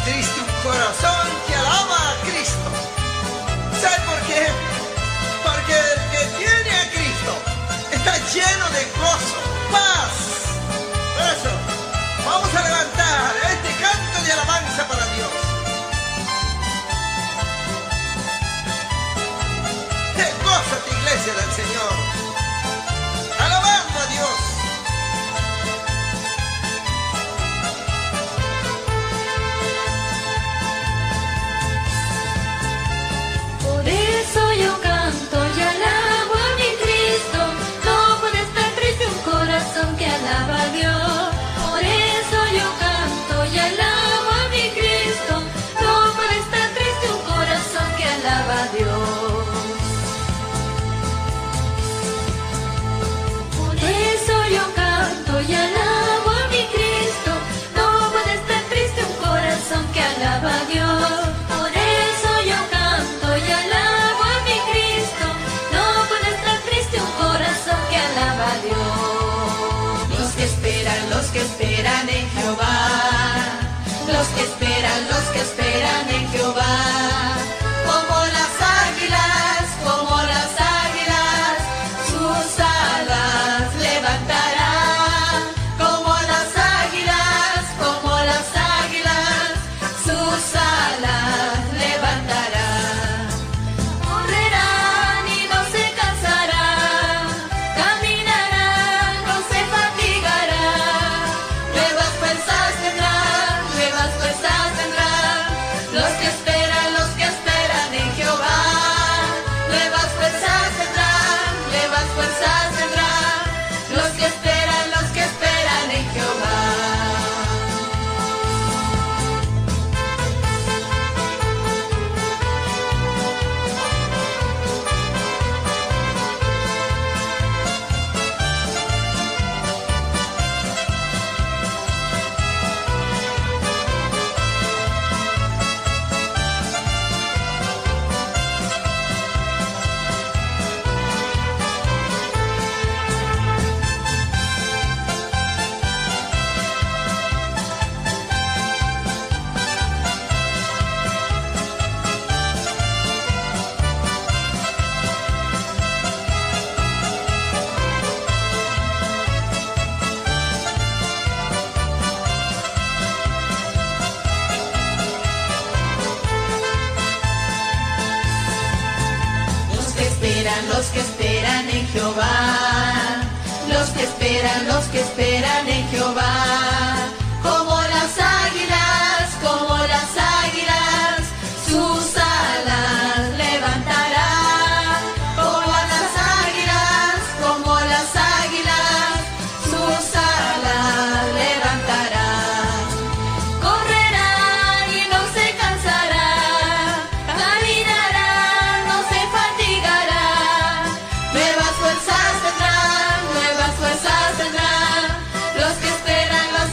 triste un corazón que alaba a Cristo. ¿Sabe por qué? Porque el que tiene a Cristo está lleno de gozo, paz. Por eso, vamos a levantar este canto de alabanza para Dios. Gózate, iglesia del Señor, alabando a Dios. Por eso yo canto y alabo a mi Cristo. No puede estar triste un corazón que alaba a Dios. Por eso yo canto y alabo a mi Cristo. No puede estar triste un corazón que alaba a Dios. Por eso yo canto y alabo a mi Cristo. No puede estar triste un corazón que alaba a Dios. Por eso yo canto y alabo a mi Cristo. No puede estar triste un corazón que alaba a Dios. Los que esperan en Jehová. Los que esperan en Jehová. Como las águilas, sus alas levantarán. Como las águilas, sus alas levantarán. Correrán y no se cansarán, caminarán, no se fatigarán. Nuevas fuerzas tendrán, los que esperan en Jehová. Nuevas fuerzas tendrán, los que esperan en Jehová. Los que esperan en Jehová, los que esperan en Jehová, como las águilas, sus alas levantarán. Como las águilas, sus alas levantarán. Correrán y no se cansarán, caminarán, no se fatigarán. Nuevas fuerzas tendrán, los que esperan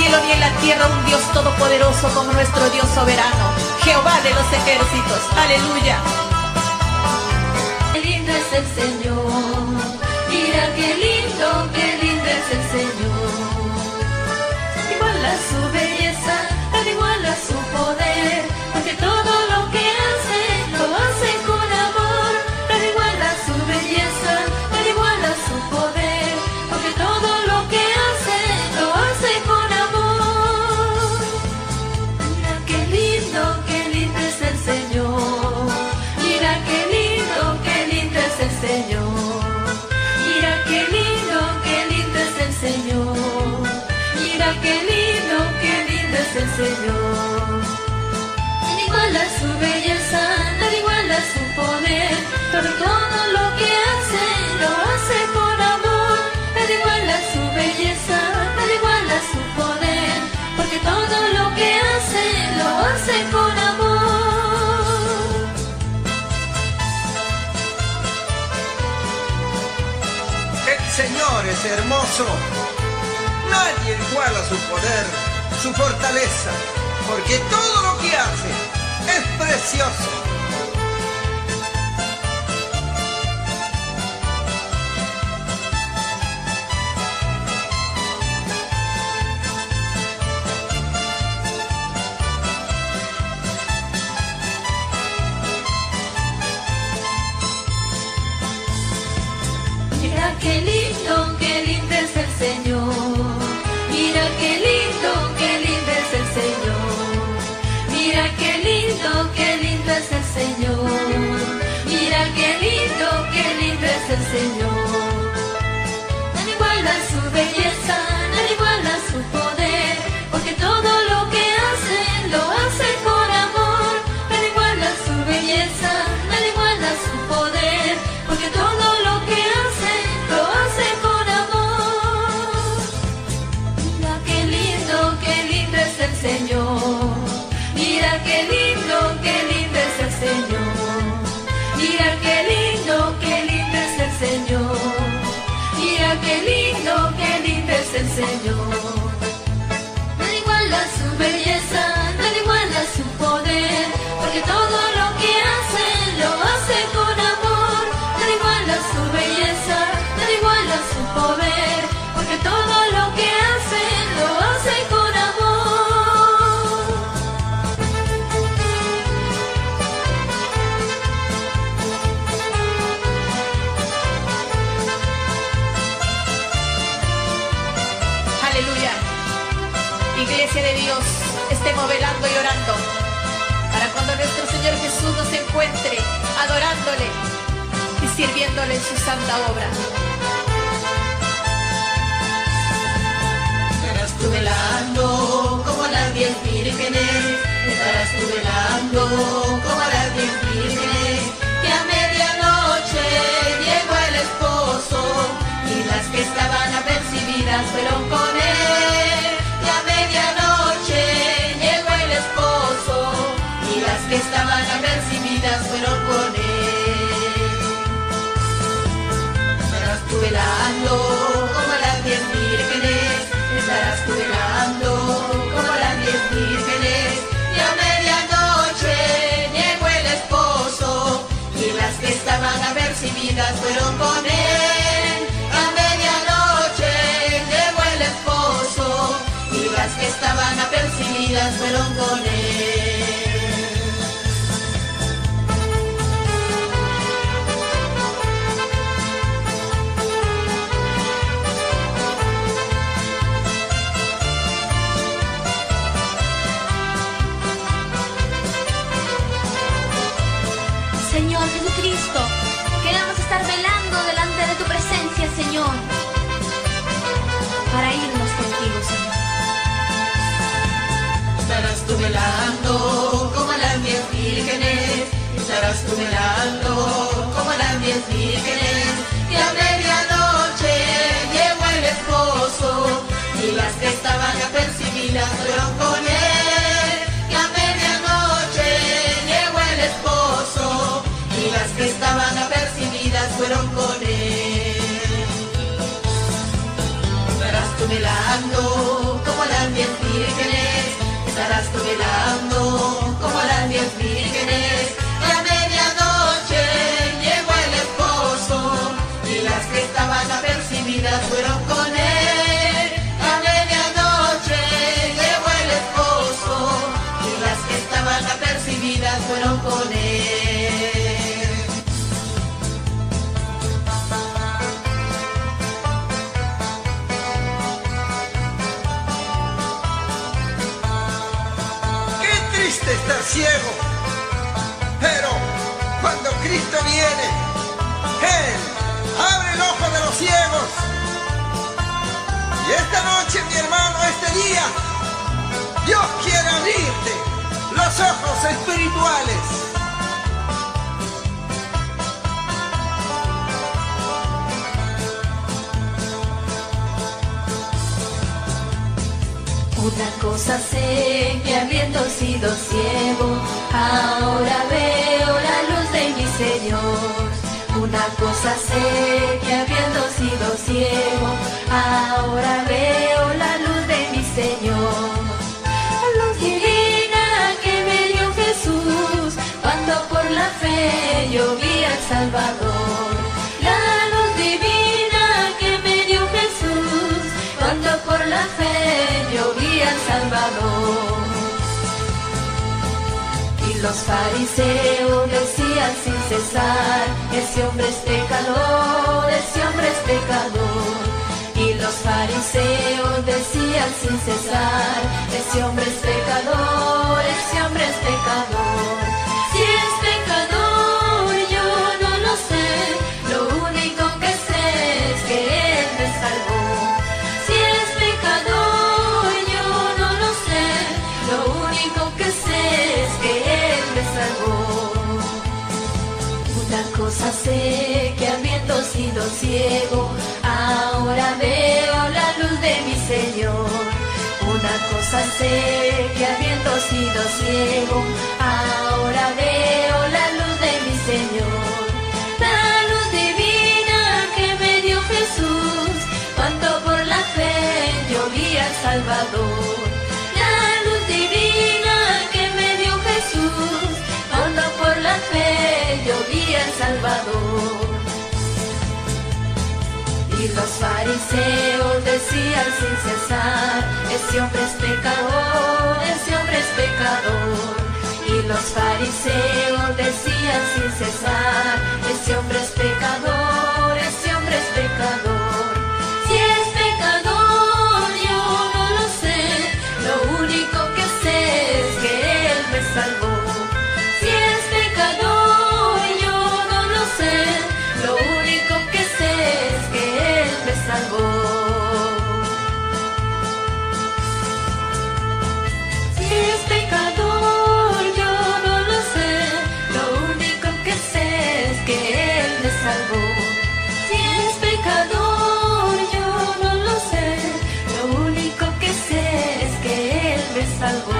cielo ni en la tierra un Dios todopoderoso como nuestro Dios soberano, Jehová de los ejércitos. Aleluya. Qué lindo es el Señor, mira qué lindo es el Señor. Igual a su belleza, al igual a su poder, porque todo lo que hace, lo hace con amor. Al igual a su belleza, al igual a su poder, porque todo lo que hace, lo hace con amor. Mira qué lindo es el Señor. Mira qué lindo es el Señor. Mira qué lindo es el Señor. Mira qué lindo es el Señor. Al igual a su belleza, al igual a su poder, pero todo lo que hace, lo hace con amor. Al igual a su belleza, al igual a su poder, porque todo lo que hace, lo hace con amor. El Señor es hermoso. Nadie iguala su poder, su fortaleza, porque todo lo que hace es precioso. Mira qué lindo es el Señor. Mira qué lindo es el Señor. Mira qué lindo es el Señor. Mira qué lindo es el Señor. Al igual a su belleza, al igual a su poder, porque todo lo que hace, lo hace con amor. Al igual a su belleza, al igual a su poder, porque todo lo que hace, lo hace con amor. Mira qué lindo es el Señor. Mira qué lindo es el Señor. Mira qué lindo es el Señor. Mira qué lindo es el Señor. Al igual a su belleza, al igual a su poder, porque todo lo que hace, lo hace con amor. Al igual a su belleza, al igual a su poder, porque todo lo que hace, lo hace con amor. Aleluya. Iglesia de Dios, estemos velando y orando para cuando nuestro Señor Jesús nos encuentre adorándole y sirviéndole en su santa obra. Estarás tú velando como las 10 vírgenes. Estarás tú velando como las 10 vírgenes. Que a medianoche llegó el esposo y las que estaban apercibidas fueron con él. Que a medianoche llegó el esposo y las que estaban apercibidas fueron con él. Estarás tú velando como las 10 vírgenes. Estarás tú velando como las 10 vírgenes. Y a medianoche llegó el esposo y las que estaban apercibidas fueron con él. A medianoche llegó el esposo y las que estaban apercibidas fueron con él. Señor Jesucristo, queremos estar velando delante de tu presencia, Señor, para irnos contigo, Señor. Estarás tú velando como las 10 vírgenes. Estarás tú velando como las 10 vírgenes. Y a medianoche llegó el esposo y las que estaban apercibidas fueron con él. Y a medianoche llegó el esposo y las que estaban apercibidas fueron con él. Estarás tú velando como las 10 vírgenes. estar ciego. Pero cuando Cristo viene, Él abre el ojo de los ciegos. Y esta noche, mi hermano, este día, Dios quiere abrirte los ojos espirituales. Una cosa sé, que habiendo sido ciego, ahora veo la luz de mi Señor. Una cosa sé, que habiendo sido ciego, ahora veo la luz de mi Señor. La luz divina que me dio Jesús, cuando por la fe yo vi al Salvador. La luz divina que me dio Jesús, cuando por la fe yo vi al Salvador. Y los fariseos decían sin cesar, ese hombre es pecador, ese hombre es pecador. Y los fariseos decían sin cesar, ese hombre es pecador, ese hombre es pecador. Si es pecador yo no lo sé, lo único que sé es que Él me salvó. Si es pecador yo no lo sé, lo único que sé es que Él me salvó. Una cosa sé, que habiendo sido ciego, ahora veo la luz de mi Señor. Una cosa sé, que habiendo sido ciego, ahora veo la luz de mi Señor. La luz divina que me dio Jesús, cuando por la fe yo vi al Salvador. La luz divina que me dio Jesús, cuando por la fe yo vi al Salvador. Y los fariseos decían sin cesar, ese hombre es pecador, ese hombre es pecador. Y los fariseos decían sin cesar, ese hombre es pecador, ese hombre es pecador. Si es pecador yo no lo sé, lo único que sé es que Él me salvó. Si es pecador yo no lo sé, lo único que sé es que Él me salvó. Si es pecador yo no lo sé, lo único que sé es que Él me salvó. Si es pecador yo no lo sé, lo único que sé es que Él me salvó.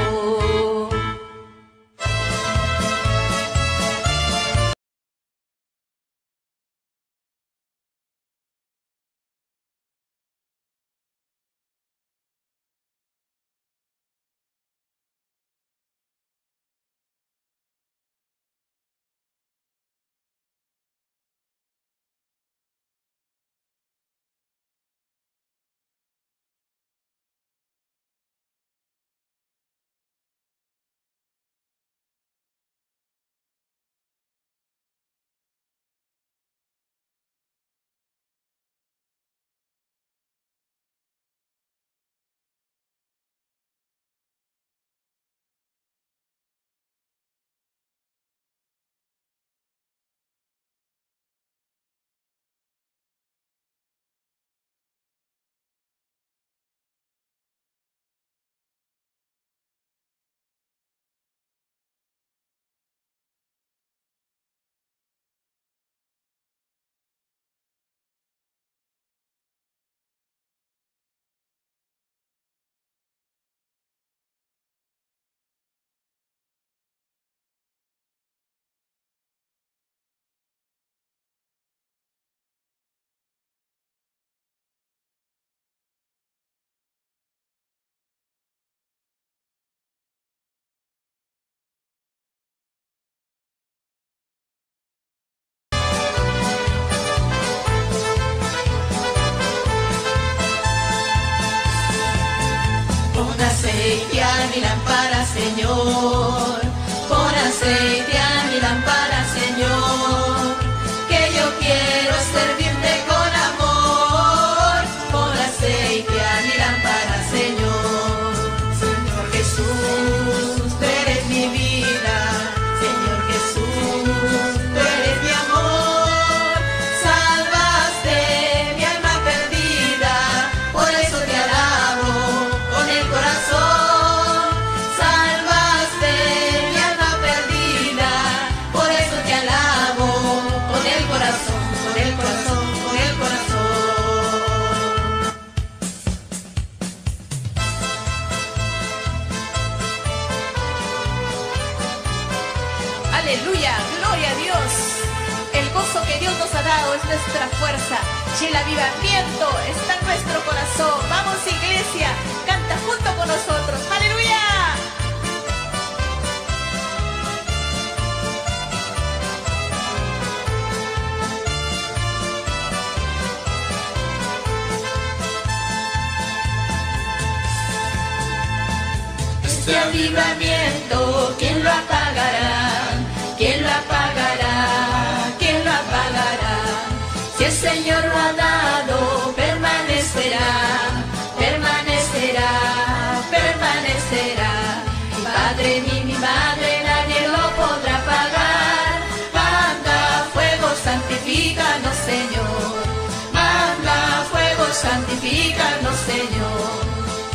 aceite a mi lámpara, Señor. Pon aceite a mi lámpara, Señor. Que yo quiero servirte con amor. Pon aceite a mi lámpara, Señor. Señor Jesús, tú eres mi vida. dado es nuestra fuerza y el avivamiento está en nuestro corazón. Vamos, iglesia, canta junto con nosotros. ¡Aleluya! Este avivamiento, ¿quién lo apagará? ¿Quién lo apagará? ¿Quién lo apagará? Si el Señor lo ha dado, permanecerá, permanecerá, permanecerá. Mi Padre ni mi madre, nadie lo podrá apagar. Manda fuego, santifícanos, Señor. Manda fuego, santifícanos, Señor.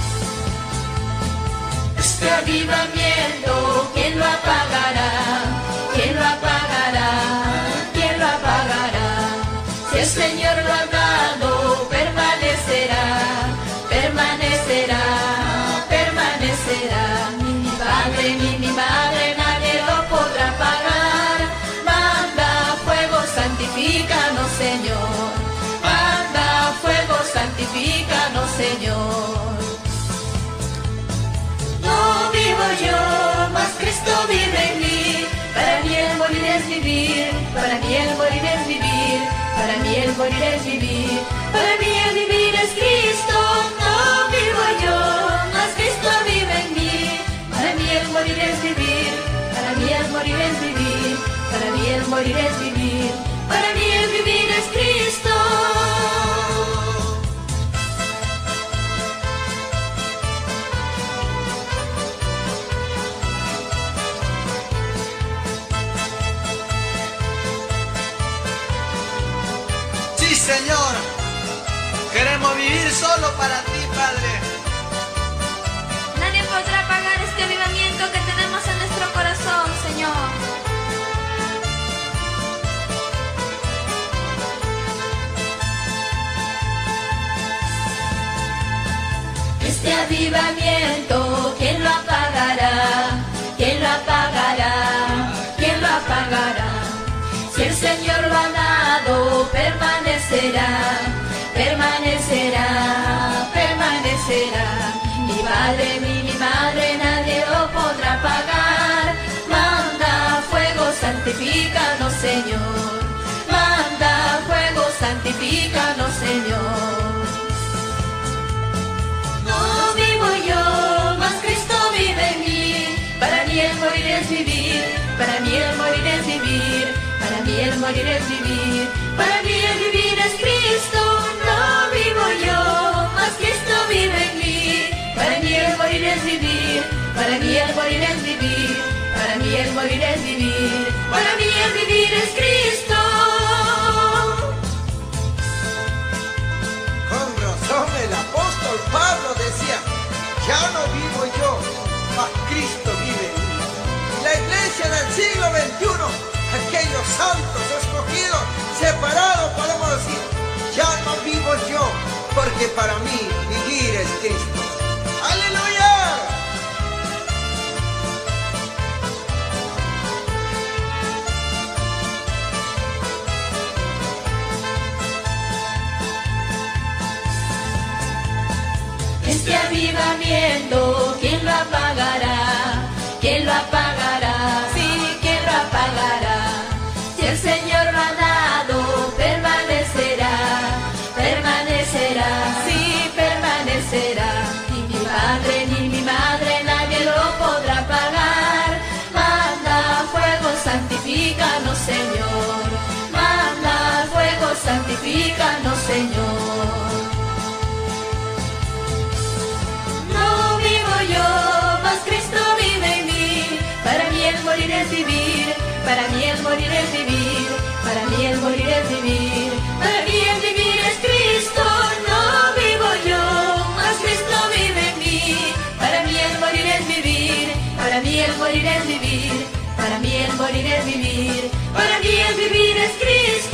Este avivamiento, ¿quién lo apagará? ¿Quién lo apagará? ¿Quién lo apagará? Si el Señor lo ha dado, permanecerá, permanecerá, permanecerá. Ni mi padre ni mi madre, nadie lo podrá apagar. Manda fuego, santifícanos, Señor. Manda fuego, santifícanos, Señor. No vivo yo, mas Cristo vive en mí. Para mí el morir es vivir, para mí el morir es vivir, para mí el morir es vivir, para mí el vivir es Cristo. No vivo yo, mas Cristo vive en mí. Para mí el morir es vivir, para mí el morir es vivir, para mí el morir es vivir, para mí el vivir es Cristo. Señor, queremos vivir solo para ti, Padre. Nadie podrá pagar este avivamiento que tenemos en nuestro corazón, Señor. Este avivamiento, ¿quién lo apagará? ¿Quién lo apagará? ¿Quién lo apagará? Si el Señor lo ha dado, permanecerá, permanecerá, permanecerá. Mi padre ni mi madre, nadie lo podrá apagar. Manda fuego, santifícanos, Señor. Manda fuego, santifícanos, Señor. No vivo yo, mas Cristo vive en mí. Para mí el morir es vivir, para mí el morir es vivir. Para mí el morir es vivir, para mí el vivir es Cristo. No vivo yo, mas Cristo vive en mí. Para mí el morir es vivir, para mí el morir es vivir, para mí el morir es vivir, para mí el vivir es Cristo. Con razón el apóstol Pablo decía, ya no vivo yo, mas Cristo vive en mí. La iglesia del siglo XXI, aquellos santos escogidos, separados, podemos decir, ya no vivo yo, porque para mí vivir es Cristo. ¡Aleluya! Este avivamiento, ¿quién lo apagará? ¿Quién lo apagará? Sí, ¿quién lo apagará? Si el Señor lo ha dado, permanecerá, permanecerá, sí, permanecerá. Ni mi padre ni mi madre, nadie lo podrá apagar. Manda fuego, santifícanos, Señor. Manda fuego, santifícanos, Señor. No vivo yo, mas Cristo vive en mí. Para mí el morir es vivir, para mí el morir es vivir, para mí el morir es vivir, para mí el vivir es Cristo. No vivo yo, mas Cristo vive en mí. Para mí el morir es vivir, para mí el morir es vivir, para mí el morir es vivir, para mí el vivir es Cristo.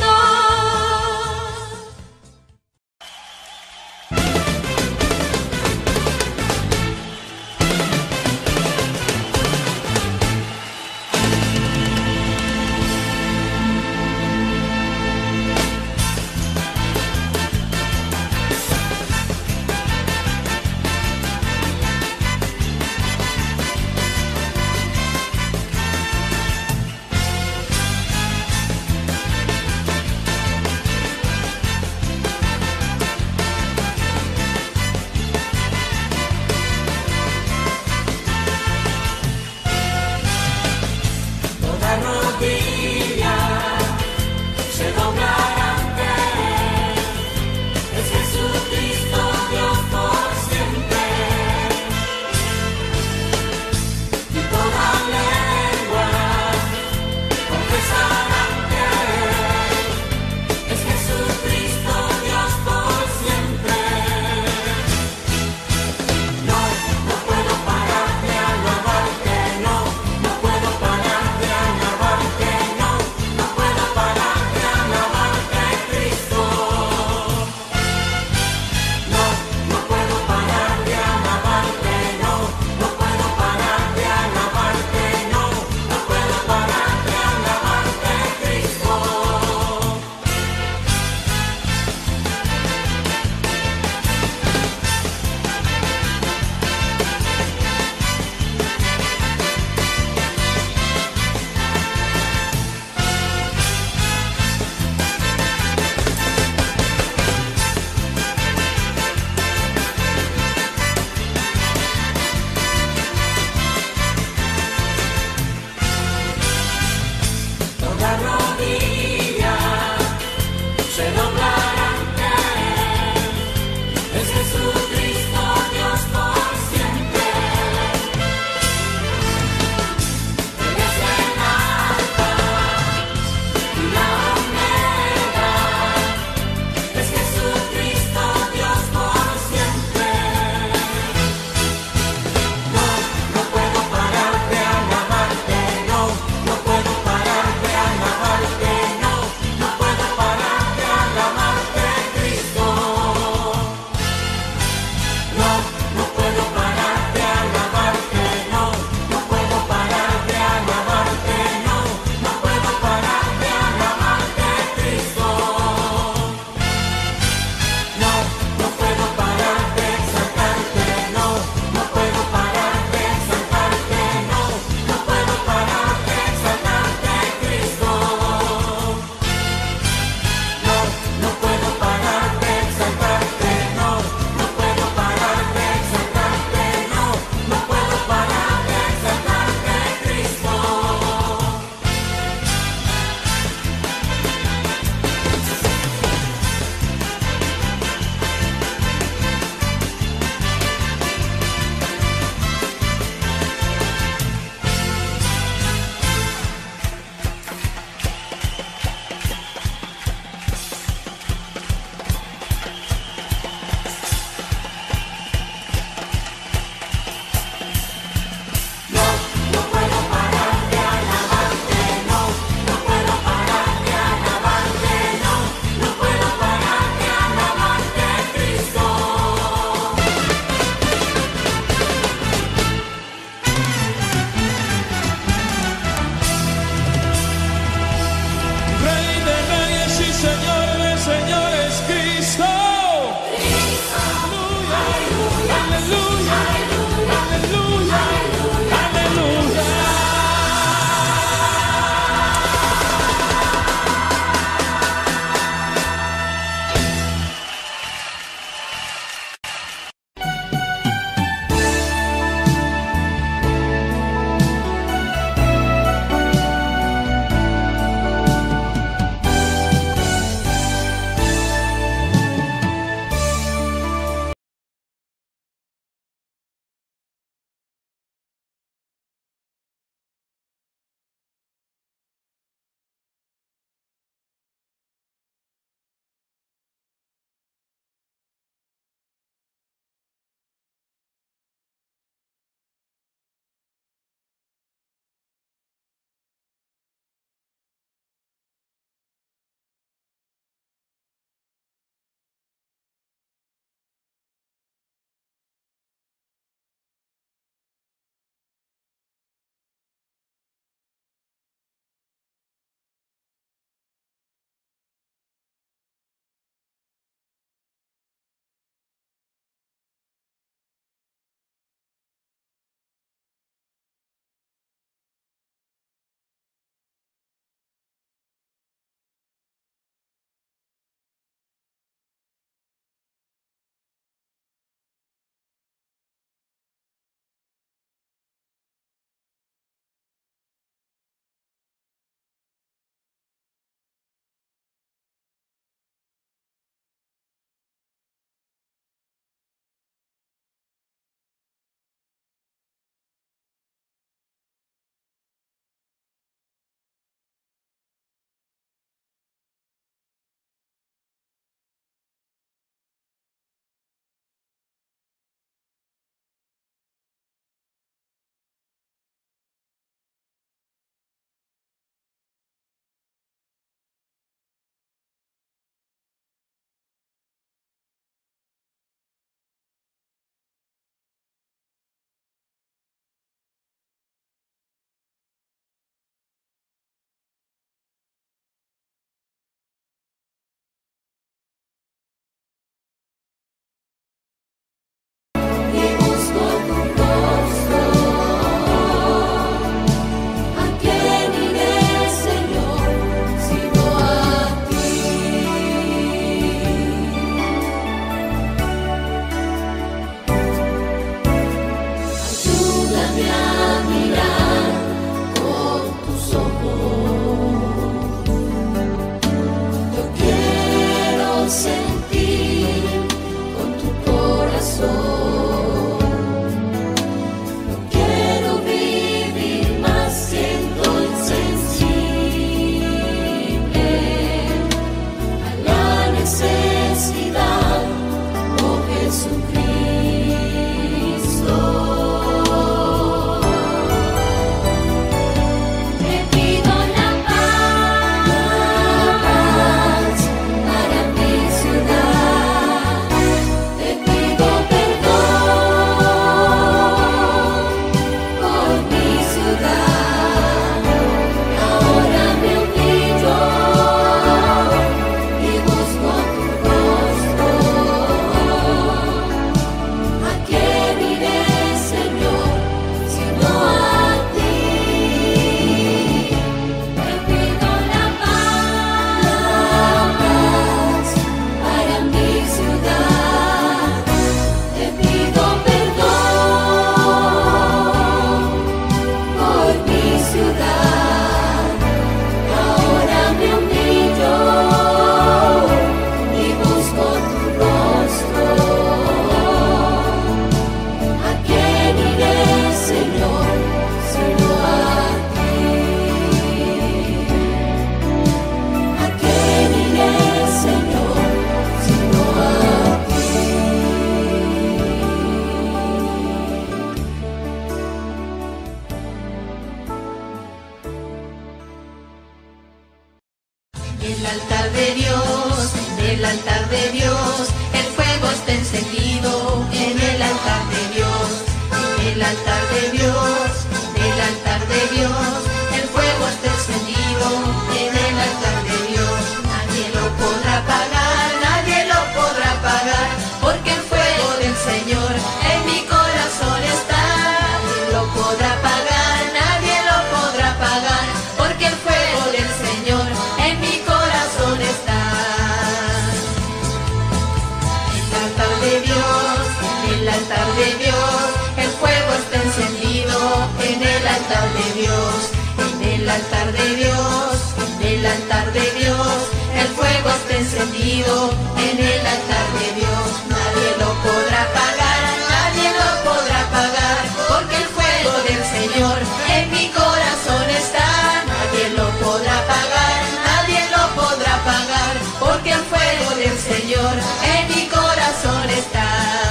altar de Dios, en el altar de Dios, en el altar de Dios, el fuego está encendido, en el altar de Dios, nadie lo podrá apagar, nadie lo podrá apagar, porque el fuego del Señor en mi corazón está, nadie lo podrá apagar, nadie lo podrá apagar, porque el fuego del Señor en mi corazón está.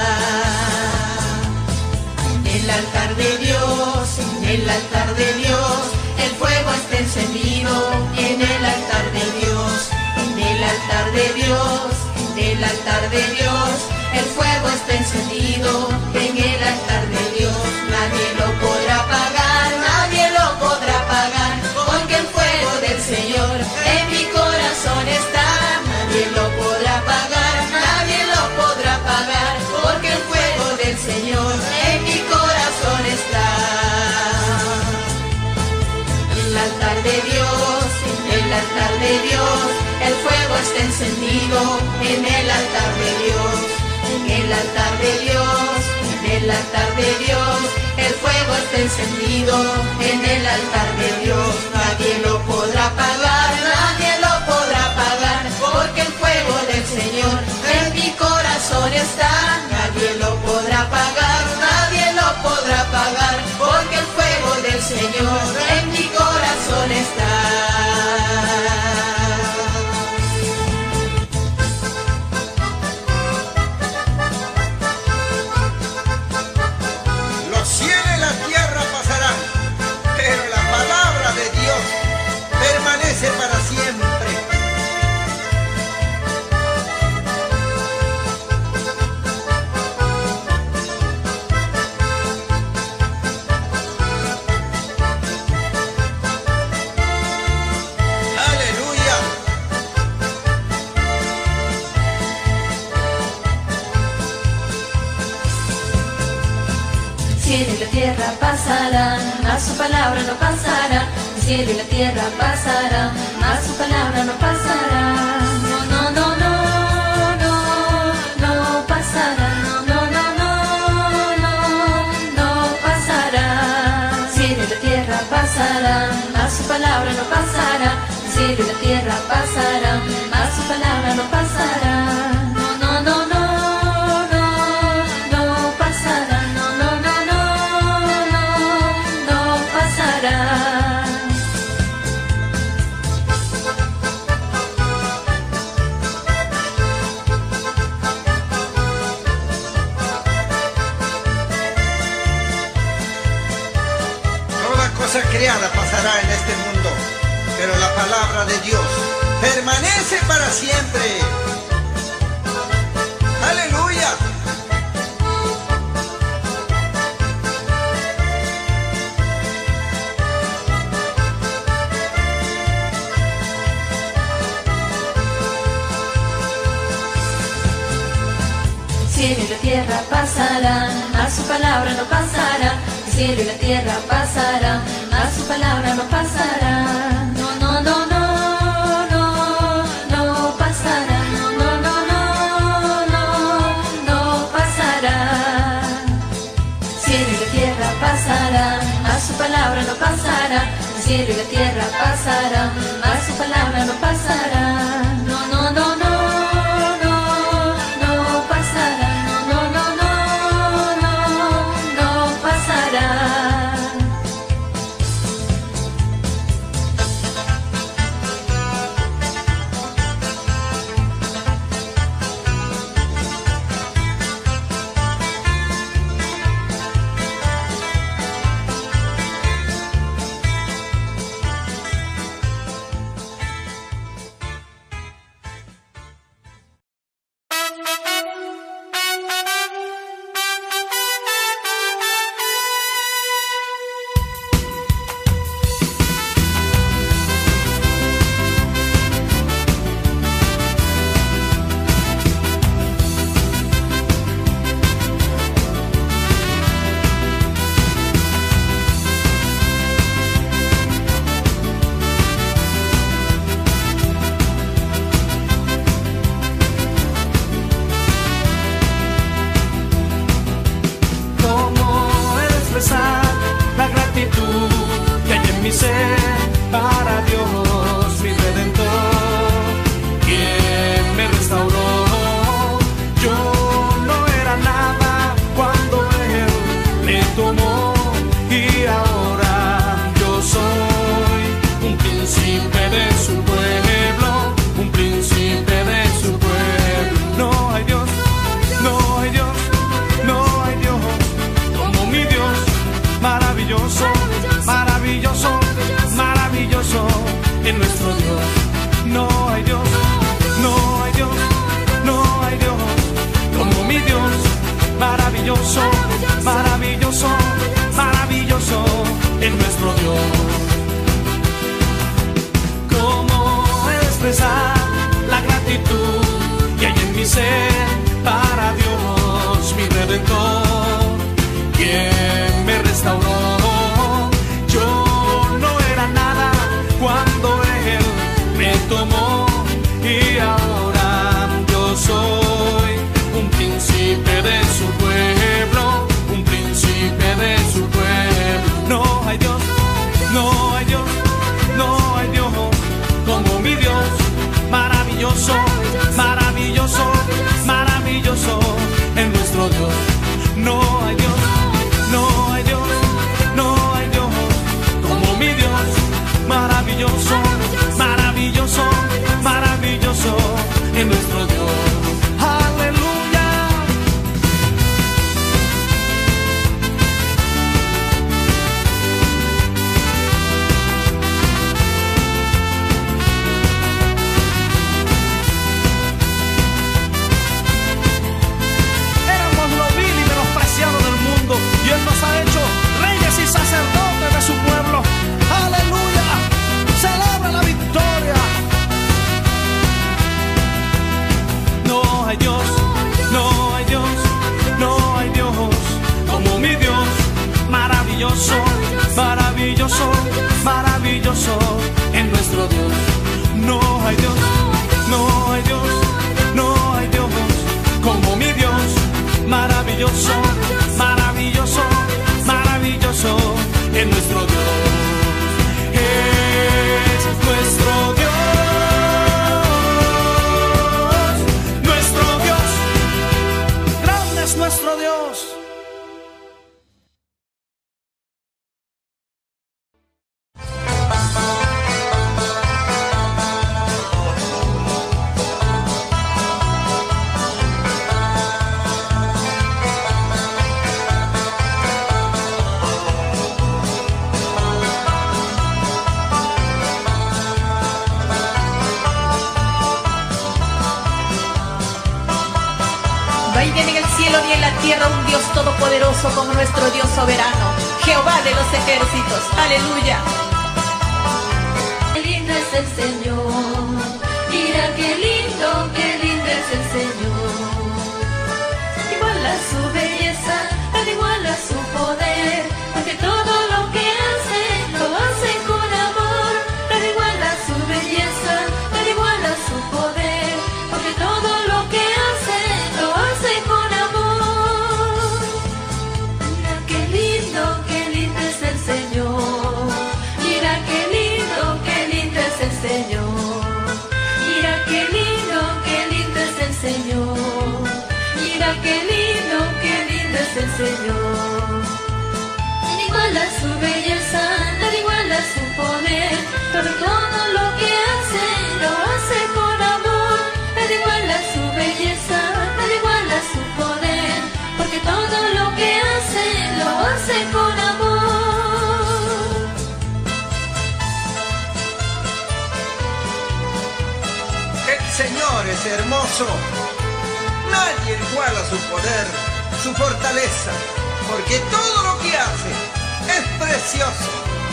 En el altar de Dios, en el altar de Dios, el fuego está encendido, en el altar de Dios, en el altar de Dios, en el altar de Dios, el fuego está encendido, en el altar de Dios, nadie lo podrá apagar, nadie lo podrá apagar, porque el fuego del Señor en mi corazón está, nadie lo podrá apagar, nadie lo podrá apagar, porque el fuego del Señor en mi corazón está. En el altar de Dios, en el altar de Dios, el fuego está encendido, en el altar de Dios, en el altar de Dios, en el altar de Dios, el fuego está encendido, en el altar de Dios, nadie lo podrá apagar, nadie lo podrá apagar, porque el fuego del Señor en mi corazón está, nadie lo podrá apagar, nadie lo podrá apagar, porque el fuego del Señor en mi corazón está. Los cielos y la tierra pasarán, pero la palabra de Dios permanece para siempre. Aleluya. Cielo y la tierra pasarán, mas su palabra no pasará. El cielo y la tierra pasarán, mas su palabra no pasará. No, no, no, no, no, no pasará. No, no, no, no, no, no pasará. Cielo y la tierra pasarán, mas su palabra no pasará. El cielo y la tierra pasarán, mas su palabra no pasará. No, no, no, no, no, no pasará. No, no, no, no, no, no pasará. Toda cosa creada pasará en este mundo, pero la palabra de Dios permanece para siempre. Aleluya. Cielo y la tierra pasarán, mas su palabra no pasará. El cielo y la tierra pasarán, mas su palabra no pasará. No, no, no, no, no, no pasará. No, no, no, no, no, no pasará. Cielo y la tierra pasarán, mas su palabra no pasará. El cielo y la tierra pasarán, mas su palabra no pasará. No, no, no, no, no, no pasará. No, no, no, no, no, no pasará. maravilloso, maravilloso, maravilloso es nuestro Dios. ¿Cómo expresar la gratitud que hay en mi ser para Dios, mi Redentor, quien me restauró? Yo no era nada cuando Él me tomó y ahora yo soy un príncipe de su pueblo, un príncipe de su pueblo. No hay Dios, no hay Dios, no hay Dios como mi Dios, maravilloso, maravilloso, maravilloso es nuestro Dios. No hay Dios, no hay Dios, no hay Dios como mi Dios, maravilloso, maravilloso, maravilloso es nuestro Dios. Aleluya. Éramos lo vil y menospreciado del mundo y Él nos ha hecho reyes y sacerdotes de su pueblo. Aleluya. Celebra la victoria. No hay Dios, no hay Dios, no hay Dios como mi Dios, maravilloso, maravilloso, maravilloso es nuestro Dios. No hay Dios, no hay Dios, no hay Dios como mi Dios, maravilloso, maravilloso, maravilloso es nuestro Dios. Es nuestro Dios. Nuestro Dios. No hay ni en el cielo ni en la tierra un Dios todopoderoso como nuestro Dios soberano, Jehová de los ejércitos. Aleluya. Qué lindo es el Señor, mira qué lindo es el Señor. Igual a su belleza, al igual a su poder, porque todo lo que hace, lo hace con amor. Al igual a su belleza, al igual a su poder, porque todo lo que hace, lo hace con amor. Mira qué lindo es el Señor. Mira qué lindo es el Señor. Mira qué lindo es el Señor. Mira qué lindo es el Señor. Nada igual a su belleza, nada igual a su poder, pero todo lo que hace, lo hace con amor. Nada igual a su belleza, nada igual a su poder, porque todo lo que hace, lo hace con amor. El Señor es hermoso. Nadie iguala su poder, su fortaleza, porque todo lo que hace es precioso.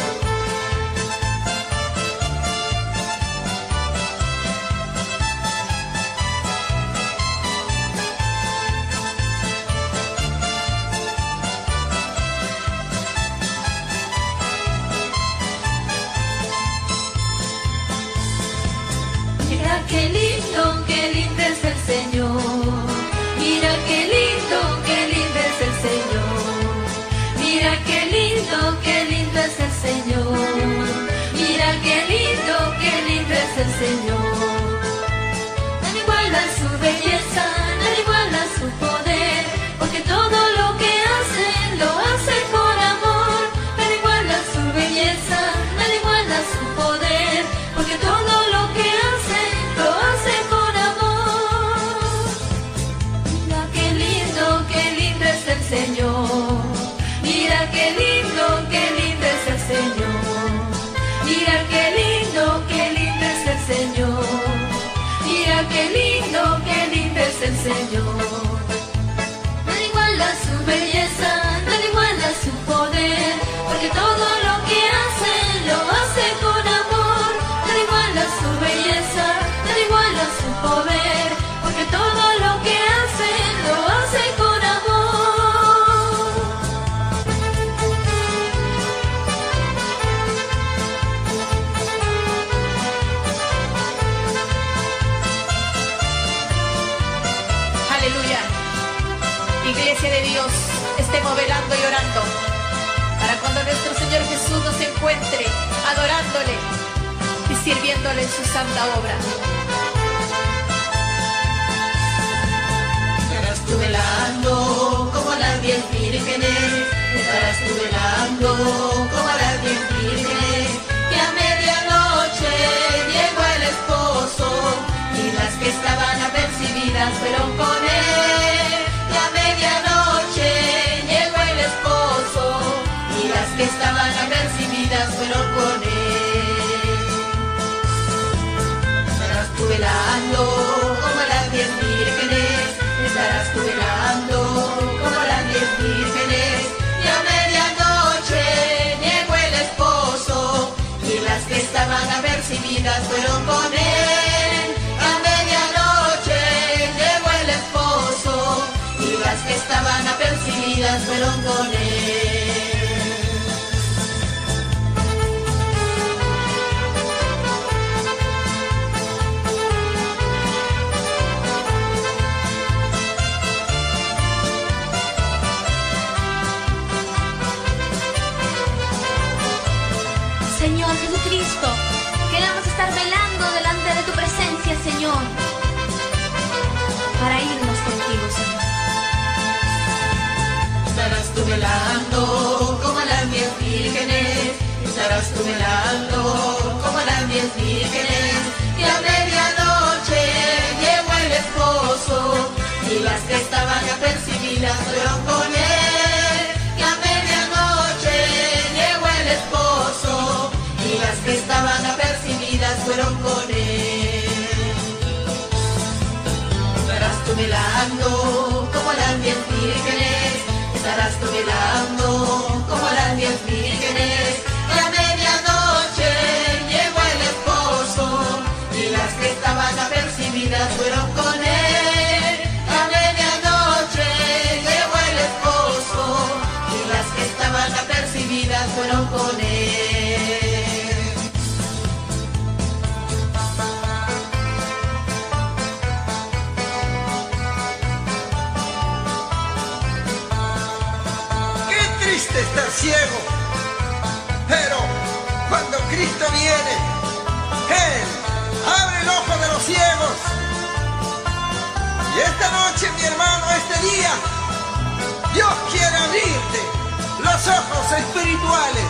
Mira qué lindo es el Señor. Mira qué lindo es el Señor. Mira qué lindo es el Señor. Mira qué lindo es el Señor. Nada igual a su belleza, nada igual a su poder, porque todo lo que hace, lo hace con amor. Nada igual a su belleza, nada igual a su poder, porque todo lo que hace, lo hace con amor. Mira qué lindo es el Señor. Mira qué lindo es el Señor. Mira qué lindo es el Señor. Mira qué lindo es el Señor. Nada igual a su su belleza, nada iguala su poder, porque todo lo que hace, lo hace con amor. Nada iguala su belleza, nada iguala su poder, porque todo lo que hace, lo hace con amor. Aleluya. Iglesia de Dios, estemos velando y orando para cuando nuestro Señor Jesús nos encuentre adorándole y sirviéndole en su santa obra. Estarás tú velando como las 10 vírgenes, estarás tú velando como las 10 vírgenes, que a medianoche llegó el esposo y las que estaban apercibidas fueron con él. Que a medianoche llegó el esposo y las que estaban apercibidas fueron con él. Estarás tú velando como las 10 vírgenes, estarás tú velando como las 10 vírgenes, y a medianoche llegó el esposo y las que estaban apercibidas fueron con él. A medianoche llegó el esposo y las que estaban apercibidas fueron con él. Señor Jesucristo, queremos estar velando delante de tu presencia, Señor, para irnos contigo, Señor. Estarás tú velando como las 10 vírgenes, estarás tú velando como las 10 vírgenes, y a medianoche llegó el esposo y las que estaban apercibidas fueron con él. Y a medianoche llegó el esposo y las que estaban apercibidas fueron con él. Estarás tú velando como las 10 vírgenes, estarás tú velando como las 10 vírgenes, y a medianoche llegó el esposo y las que estaban apercibidas fueron con él. A medianoche llegó el esposo y las que estaban apercibidas fueron con él. Triste estar ciego, pero cuando Cristo viene, Él abre el ojo de los ciegos. Y esta noche, mi hermano, este día, Dios quiere abrirte los ojos espirituales.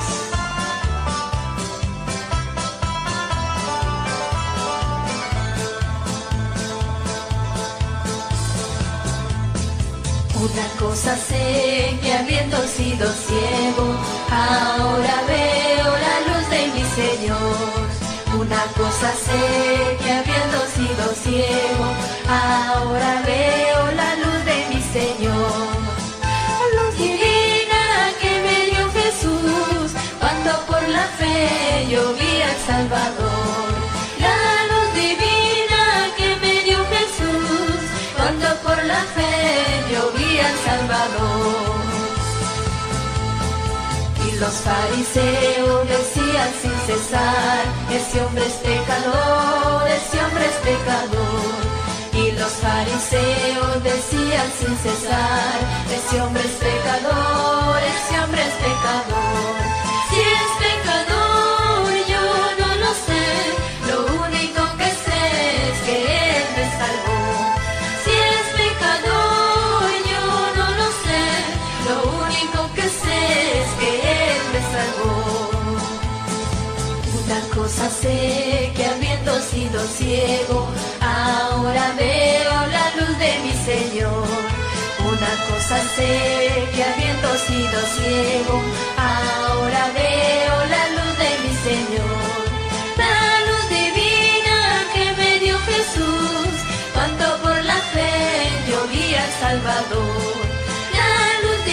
Una cosa sé, que habiendo sido ciego, ahora veo la luz de mi Señor. Una cosa sé, que habiendo sido ciego, ahora veo la luz de mi Señor. La luz divina que me dio Jesús, cuando por la fe yo vi al Salvador. La luz divina que me dio Jesús, cuando por la fe yo vi al Salvador. Y los fariseos decían sin cesar, ese hombre es pecador, ese hombre es pecador. Y los fariseos decían sin cesar, ese hombre es pecador, ese hombre es pecador. Si es pecador yo no lo sé, lo único que sé es que Él me salvó. Si es pecador yo no lo sé, lo único que sé es que Él me salvó. Una cosa sé, que habiendo sido ciego, ahora veo la luz de mi Señor. Una cosa sé, que habiendo sido ciego, ahora veo la luz de mi Señor. La luz divina que me dio Jesús, cuando por la fe yo vi al Salvador. La luz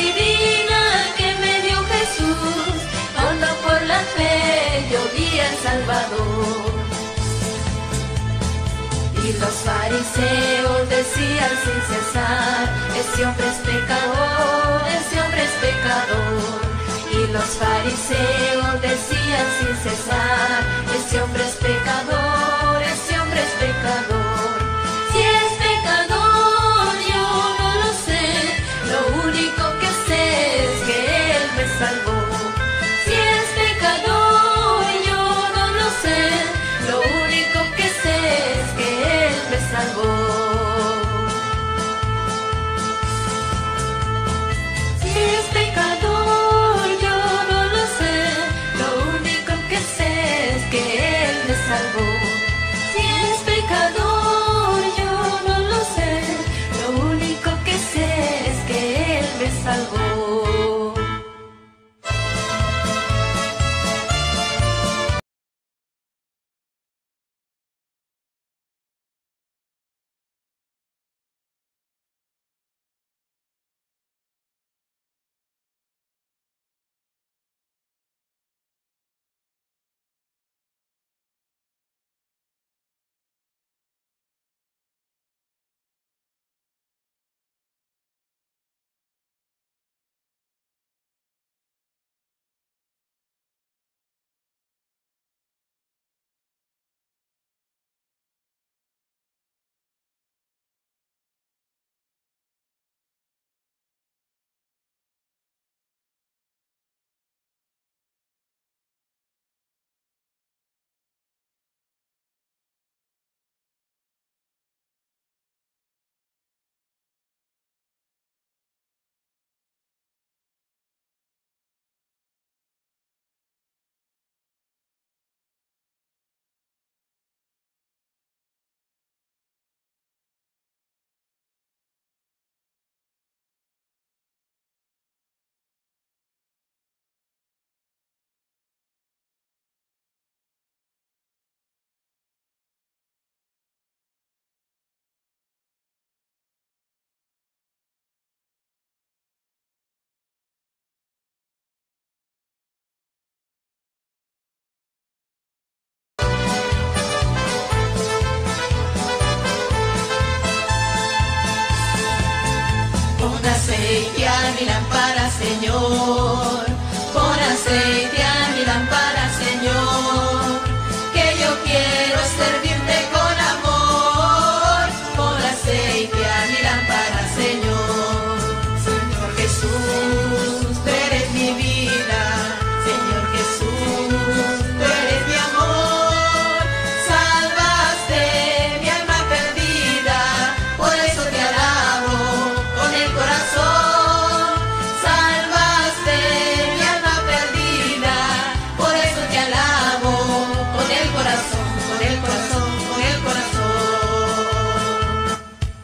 Salvador. Y los fariseos decían sin cesar, ese hombre es pecador, ese hombre es pecador. Y los fariseos decían sin cesar, ese hombre es pecador, ese hombre es pecador. Si es pecador yo no lo sé, lo único que sé es que Él me salvó. Si es pecador yo no lo sé, lo único que sé es que Él me salvó. Si es pecador yo no lo sé, lo único que sé es que Él me salvó. Si es pecador yo no lo sé, lo único que sé es que Él me salvó. Pon aceite a mi lámpara, Señor. Pon aceite a mi lámpara, Señor. Que yo quiero servirte con amor. Pon aceite a mi lámpara, Señor. Señor Jesús, tú eres mi vida. Señor Jesús, tú eres mi amor. Salvaste mi alma perdida, por eso te alabo con el corazón. Salvaste mi alma perdida, por eso te alabo con el corazón, con el corazón, con el corazón.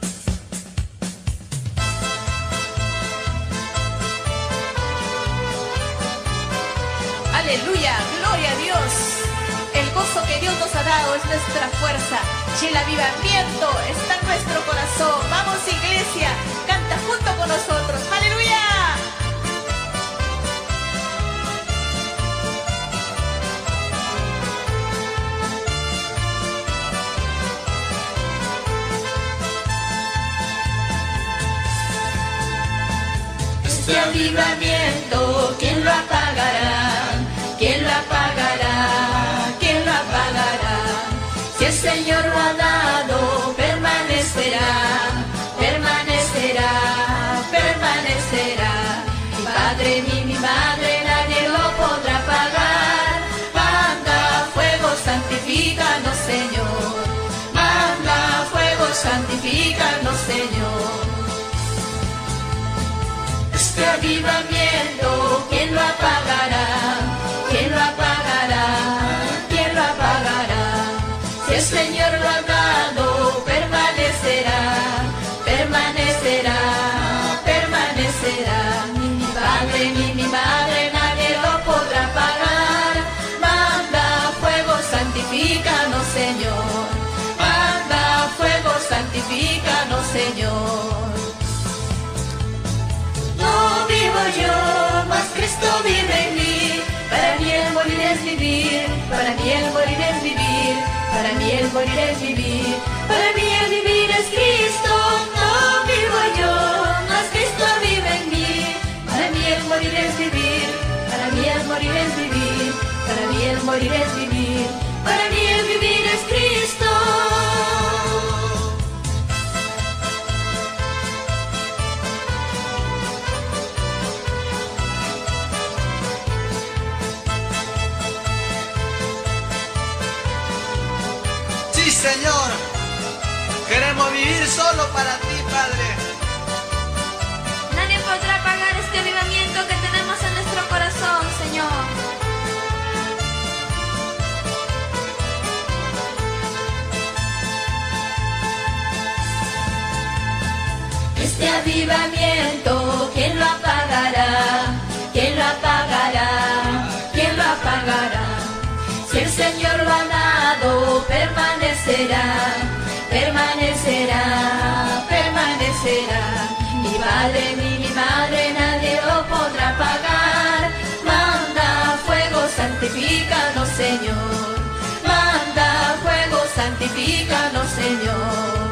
Aleluya, gloria a Dios. El gozo que Dios nos ha dado es nuestra fuerza y el avivamiento está en nuestro corazón. Vamos, iglesia, canta junto con nosotros. Aleluya. Este avivamiento, ¿quién lo apagará? ¿Quién lo apagará? ¿Quién lo apagará? Si el Señor lo ha dado, permanecerá, permanecerá, permanecerá. Mi Padre ni mi madre, nadie lo podrá apagar. Manda fuego, santifícanos, Señor. Manda fuego, santifícanos, Señor. Este avivamiento, ¿quién lo apagará? ¿Quién lo apagará? ¿Quién lo apagará? Si el Señor lo ha dado, permanecerá, permanecerá, permanecerá. Ni mi padre ni mi madre, nadie lo podrá apagar. Manda fuego, santifícanos, Señor. Manda fuego, santifícanos, Señor. No vivo yo, mas Cristo vive en mí. Para mí el morir es vivir, para mí el morir es vivir, para mí el morir es vivir, para mí el vivir es Cristo, no vivo yo, mas Cristo vive en mí. Para mí el morir es vivir, para mí el morir es vivir, para mí el morir es vivir, para mí el vivir es Cristo. Sí, Señor, queremos vivir solo para ti, Padre. Nadie podrá pagar este avivamiento que tenemos en nuestro corazón, Señor. Este avivamiento, ¿quién lo apagará? ¿Quién lo apagará? ¿Quién lo apagará? Si el Señor lo ha dado, permanecerá, permanecerá, permanecerá. Mi padre ni mi madre nadie lo podrá apagar. Manda fuego, santifícanos, Señor. Manda fuego, santifícanos, Señor.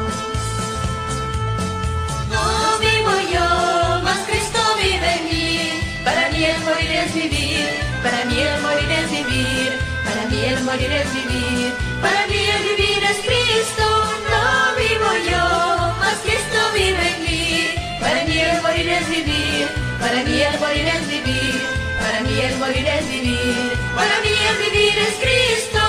No vivo yo, mas Cristo vive en mí. Para mí el morir es vivir, para mí el morir es vivir, para mí el morir es vivir, para mí el vivir es Cristo. No vivo yo, mas Cristo vive en mí. Para mí el morir es vivir, para mí el morir es vivir, para mí el morir es vivir, para mí el vivir es Cristo.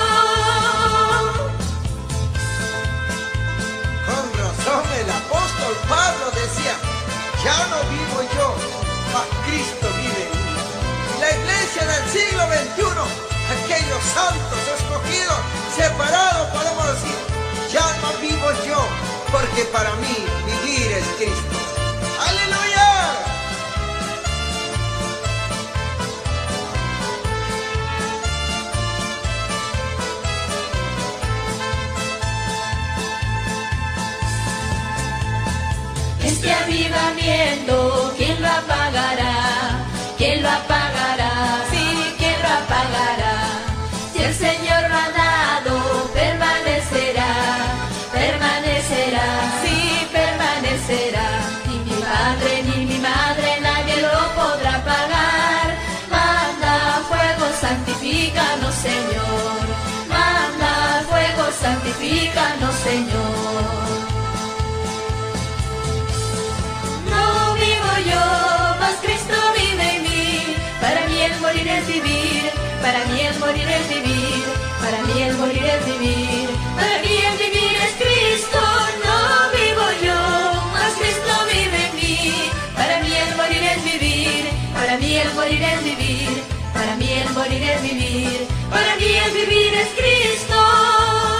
Con razón el apóstol Pablo decía, ya no vivo yo, mas Cristo vive en mí. La iglesia del siglo XXI, aquellos santos escogidos, separados, podemos decir, ya no vivo yo, porque para mí vivir es Cristo. ¡Aleluya! Este avivamiento, ¿quién lo apagará? ¿Quién lo apagará? Sí, ¿quién lo apagará? Si el Señor lo ha dado, permanecerá, permanecerá, sí, permanecerá. Ni mi padre ni mi madre nadie lo podrá apagar. Manda fuego, santifícanos, Señor. Manda fuego, santifícanos, Señor. No vivo yo, mas Cristo vive en mí. Para mí el morir es vivir, para mí el morir es vivir, para mí el morir es vivir, para mí el vivir es Cristo. No vivo yo, mas Cristo vive en mí. Para mí el morir es vivir, para mí el morir es vivir, para mí el morir es vivir, para mí el vivir es Cristo.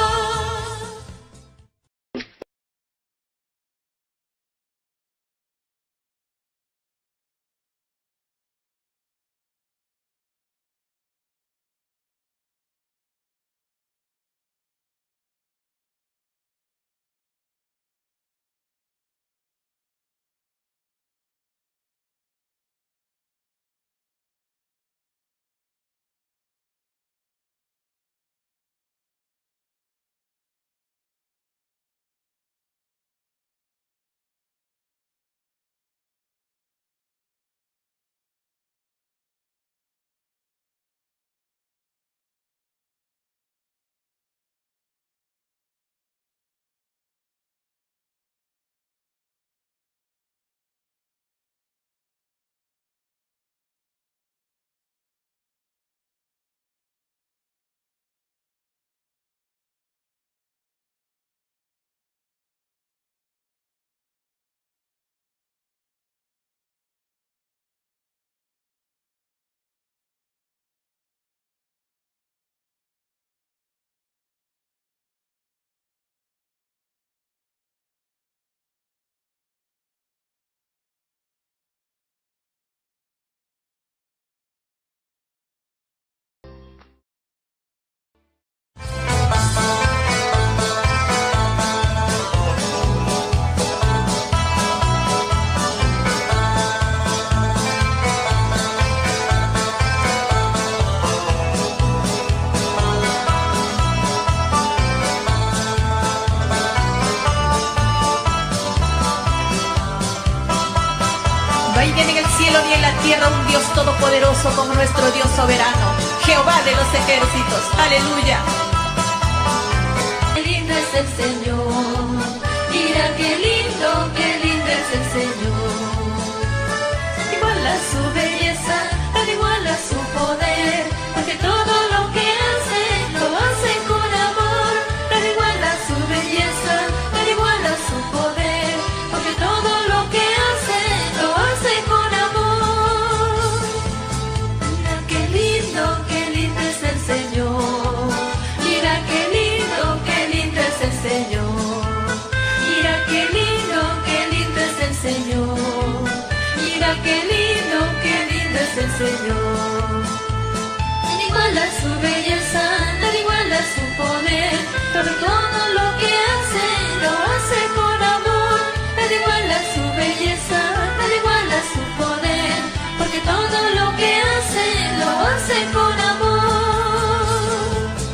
tiene en el cielo ni en la tierra un Dios todopoderoso como nuestro Dios soberano, Jehová de los ejércitos. Aleluya. Qué lindo es el Señor, mira qué lindo es el Señor. Igual a su belleza, al igual a su poder, porque todo lo que hace, lo hace con amor. Al igual a su belleza, al igual a su poder, porque todo lo que hace, lo hace con amor. Mira qué lindo es el Señor. Mira qué lindo es el Señor. Mira qué lindo es el Señor. Mira qué lindo es el Señor. Al igual a su belleza, al igual a su poder, pero todo lo que hace, lo hace con amor. Al igual a su belleza, al igual a su poder, porque todo lo que hace, lo hace con amor.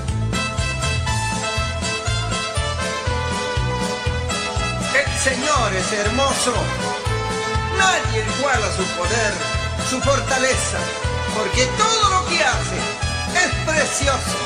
El Señor es hermoso. Nadie iguala su poder, su fortaleza, porque todo lo que hace es precioso.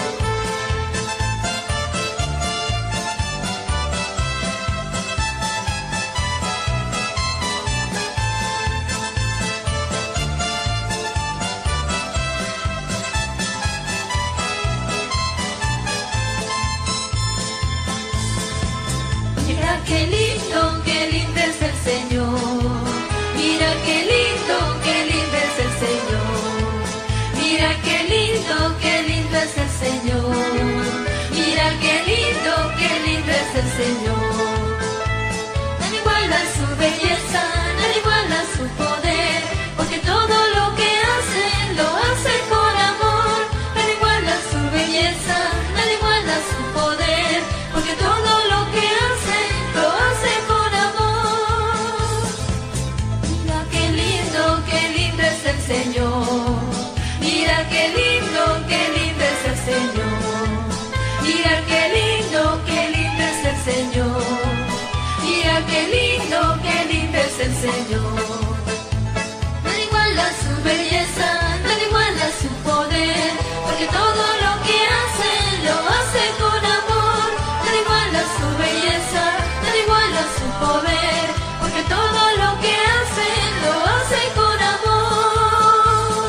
Mira qué lindo es el Señor. Mira qué lindo es el Señor. Mira qué lindo es el Señor. Mira qué lindo es el Señor. Al igual a su belleza, al igual a su poder, porque todo lo que hace, lo hace con amor. Al igual a su belleza, al igual a su poder, porque todo lo que hace, lo hace con amor. Mira qué lindo es el Señor. Mira qué lindo es el Señor. Mira qué lindo es el Señor. Mira qué lindo es el Señor. Al igual a su belleza, al igual a su poder, porque todo lo que hace, lo hace con amor. Al igual a su belleza, al igual a su poder, porque todo lo que hace, lo hace con amor.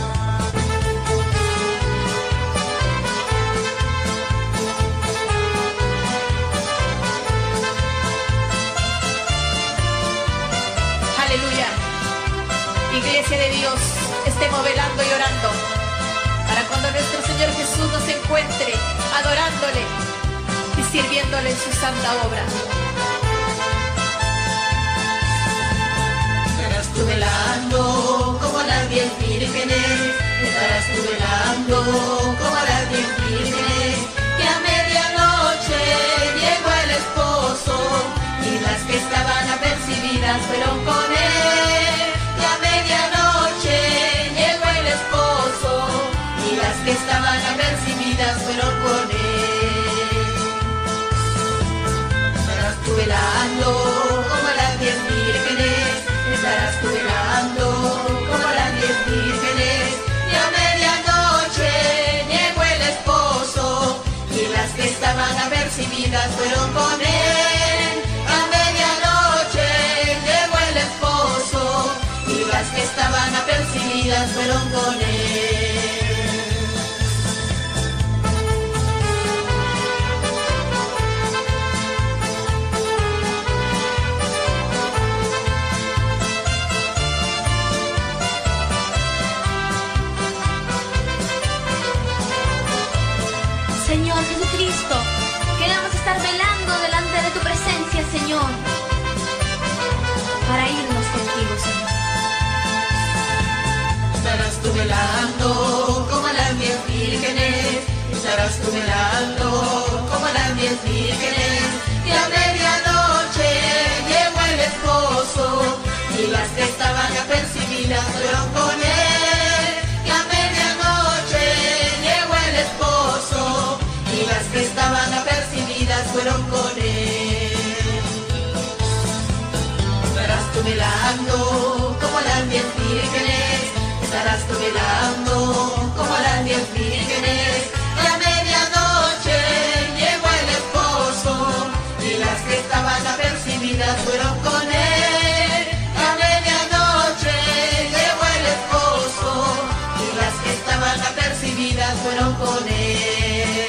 Aleluya. Iglesia de Dios, estemos velando y orando para cuando nuestro Señor Jesús nos encuentre adorándole y sirviéndole en su santa obra. Estarás tú velando como las 10 vírgenes, estarás tú velando como las 10 vírgenes, que a medianoche llegó el esposo y las que estaban apercibidas fueron con él. Que a medianoche llegó el esposo y las que estaban apercibidas fueron con él. Estarás tú velando como las 10 vírgenes, estarás tú velando como las 10 vírgenes, y a medianoche llegó el esposo y las que estaban apercibidas fueron con él. A medianoche llegó el esposo y las que estaban apercibidas fueron con él. Señor Jesucristo, queremos estar velando delante de tu presencia, Señor, para irnos contigo, Señor. Estarás tú velando como las 10 vírgenes, estarás tú velando como las 10 vírgenes, y a medianoche llegó el esposo y las que estaban apercibidas fueron con él. Y a medianoche llegó el esposo y las que estaban apercibidas fueron con él. Estarás tú velando como las estarás tú velando como las 10 vírgenes. Y a medianoche llegó el esposo y las que estaban apercibidas fueron con él. A medianoche llegó el esposo y las que estaban apercibidas fueron con él.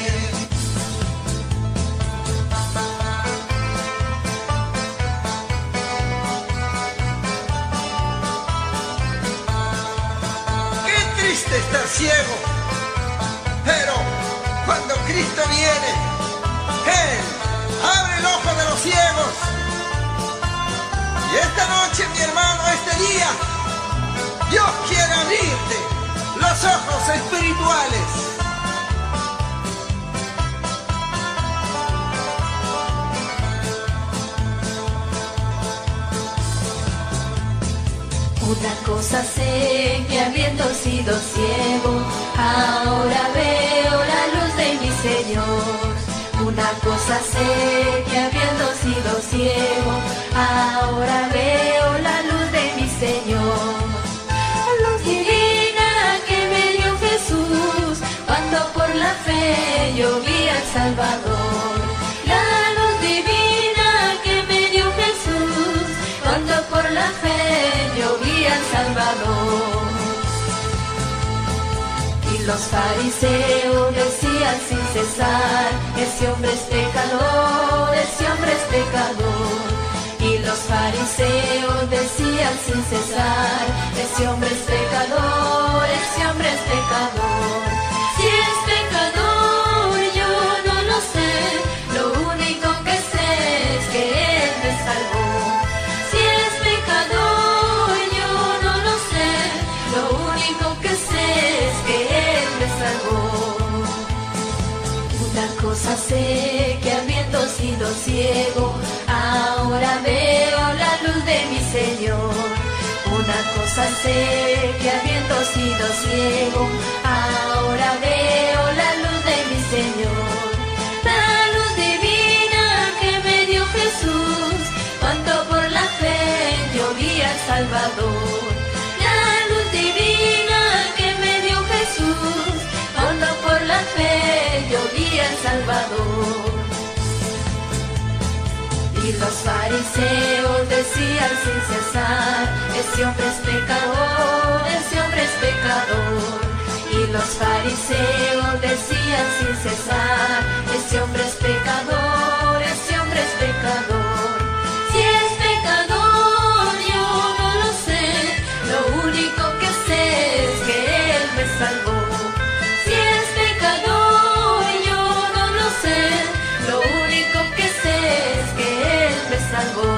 Estar ciego, pero cuando Cristo viene, Él abre el ojo de los ciegos. Y esta noche, mi hermano, este día, Dios quiere abrirte los ojos espirituales. Una cosa sé, que habiendo sido ciego, ahora veo la luz de mi Señor. Una cosa sé, que habiendo sido ciego, ahora veo la luz de mi Señor. La luz divina que me dio Jesús, cuando por la fe yo vi al Salvador. La luz divina que me dio Jesús, cuando por la fe yo vi al Salvador. Y los fariseos decían sin cesar, ese hombre es pecador, ese hombre es pecador. Y los fariseos decían sin cesar, ese hombre es pecador, ese hombre es pecador. Si es pecador yo no lo sé, lo único que sé es que Él me salvó. Si es pecador yo no lo sé, lo único que sé es que Él me salvó. Una cosa sé, que habiendo sido ciego, ahora veo la luz de mi Señor. Una cosa sé, que habiendo sido ciego, ahora veo la luz de mi Señor. La luz divina que me dio Jesús, cuando por la fe yo vi al Salvador. La luz divina que me dio Jesús, cuando por la fe yo vi al Salvador. Y los fariseos decían sin cesar, ese hombre es pecador, ese hombre es pecador. Y los fariseos decían sin cesar, ese hombre es pecador, ese hombre es pecador. Si es pecador yo no lo sé, lo único que sé es que Él me salvó. Si es pecador yo no lo sé, lo único que sé es que Él me salvó.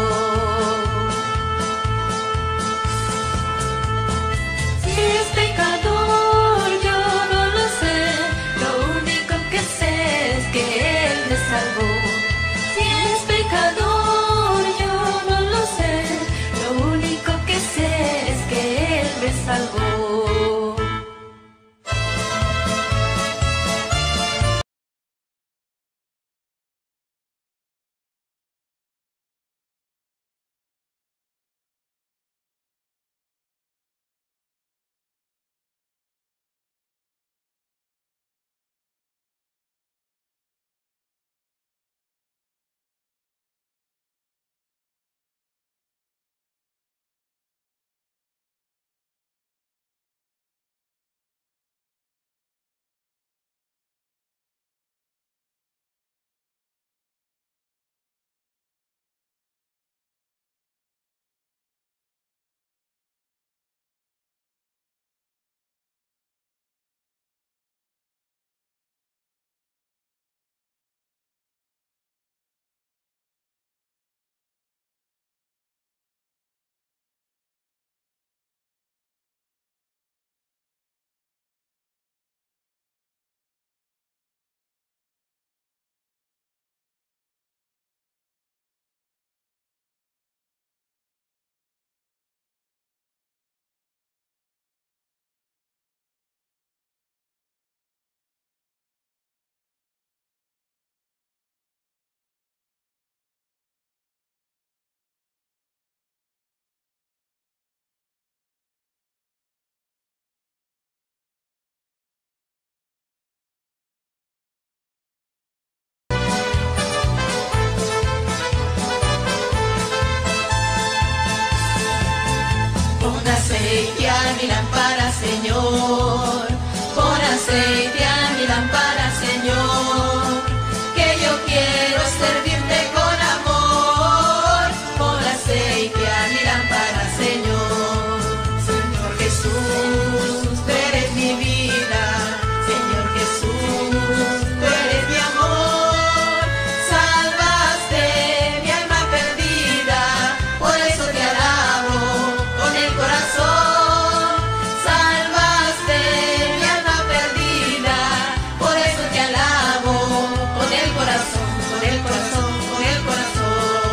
Si es pecador yo no lo sé, lo único que sé es que Él me mi lámpara, Señor. Pon aceite a mi lámpara, Señor. Que yo quiero servirte con amor. Pon aceite a mi lámpara, Señor. Señor Jesús, tú eres mi vida. Señor Jesús, tú eres mi amor. Salvaste mi alma perdida, por eso te alabo con el corazón. Salvaste mi alma perdida, por eso te alabo con el corazón, con el corazón, con el corazón.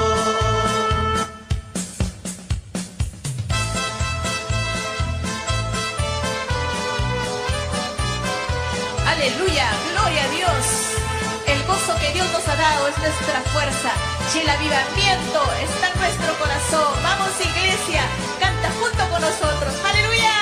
Aleluya, gloria a Dios. El gozo que Dios nos ha dado es nuestra fuerza y el avivamiento está en nuestro corazón. Vamos, iglesia, canta junto con nosotros. Aleluya.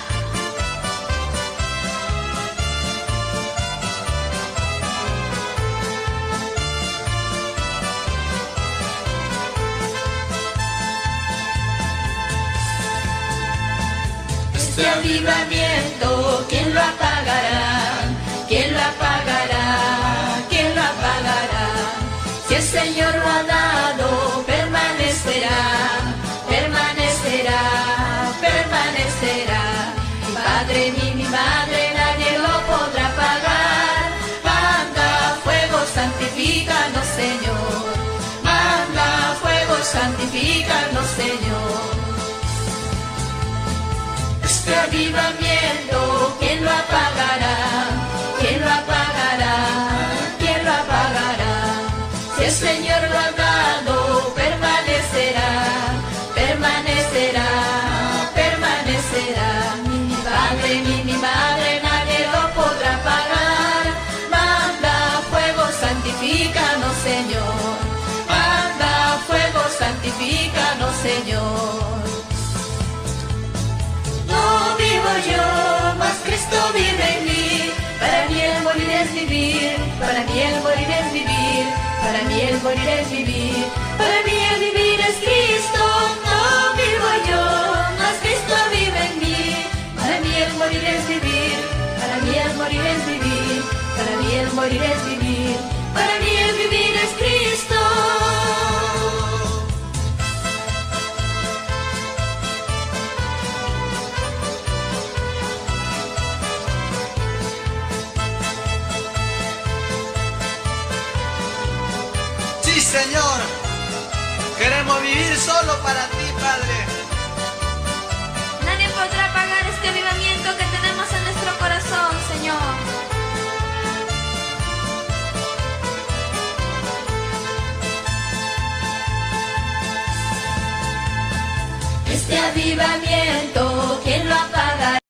Este avivamiento, ¿quién lo apagará? ¿Quién lo apagará? ¿Quién lo apagará? Si el Señor lo ha dado, permanecerá, permanecerá, permanecerá. Mi Padre ni mi madre, nadie lo podrá apagar. Manda fuego, santifícanos, Señor. Manda fuego, santifícanos, Señor. Este avivamiento, ¿quién lo apagará? ¿Quién lo apagará? ¿Quién lo apagará? Si el Señor lo ha dado, permanecerá, permanecerá, permanecerá. Ni mi padre ni mi madre, nadie lo podrá apagar. Manda fuego, santifícanos, Señor. Manda fuego, santifícanos, Señor. No vivo yo, mas Cristo vive en mí. Para mí el morir es vivir, para mí el morir es vivir, para mí el morir es vivir, para mí el vivir es Cristo. No vivo yo, mas Cristo vive en mí. Para mí el morir es vivir, para mí el morir es vivir, para mí el morir es vivir, para mí el vivir es Cristo. Sí, Señor, queremos vivir solo para ti, Padre. Nadie podrá apagar este avivamiento que tenemos en nuestro corazón, Señor. Este avivamiento, ¿quién lo apagará?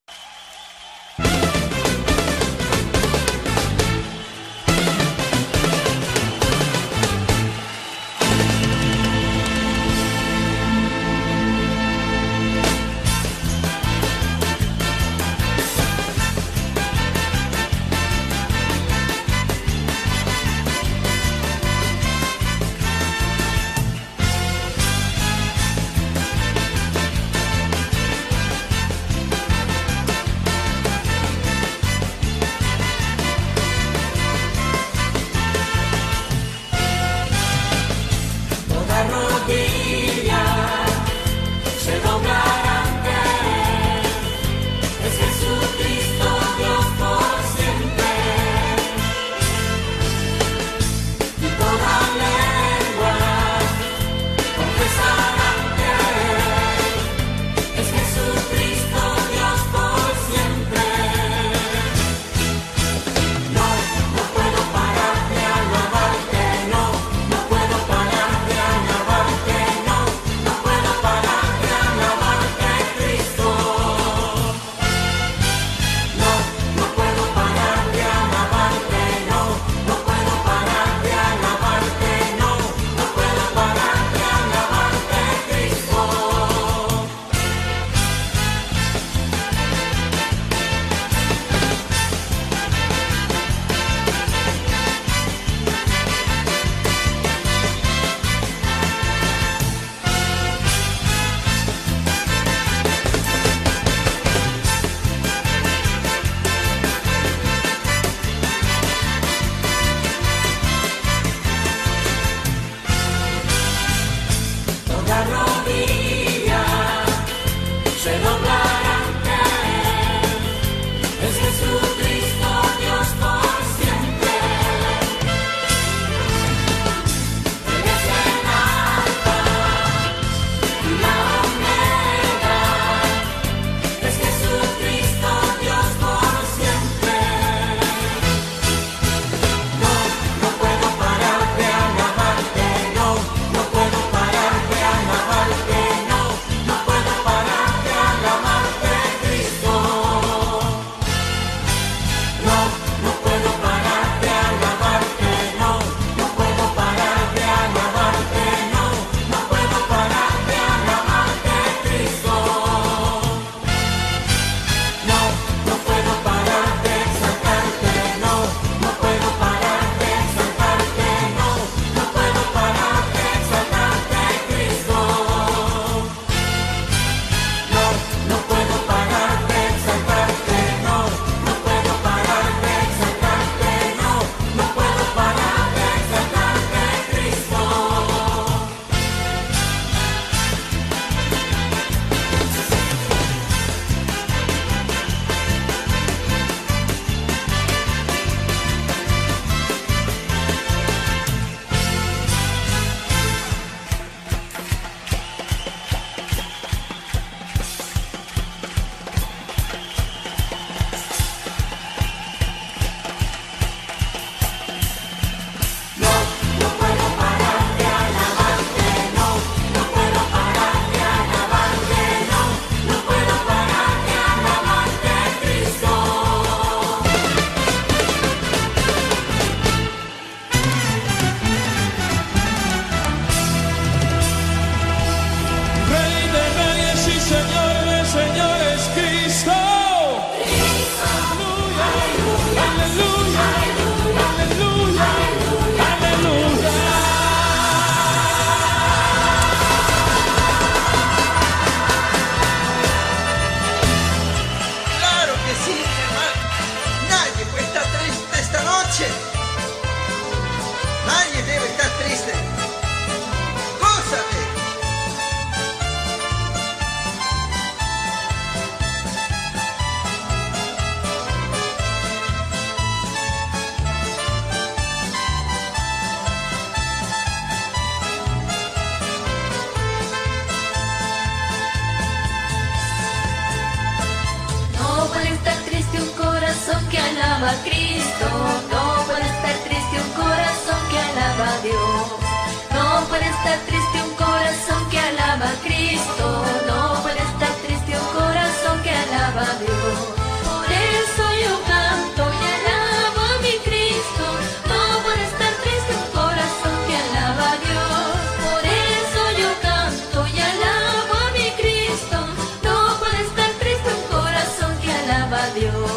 alaba a Cristo. No puede estar triste un corazón que alaba a Dios. No puede estar triste un corazón que alaba a Cristo. No puede estar triste un corazón que alaba a Dios. Por eso yo canto y alabo a mi Cristo. No puede estar triste un corazón que alaba a Dios. Por eso yo canto y alabo a mi Cristo. No puede estar triste un corazón que alaba a Dios.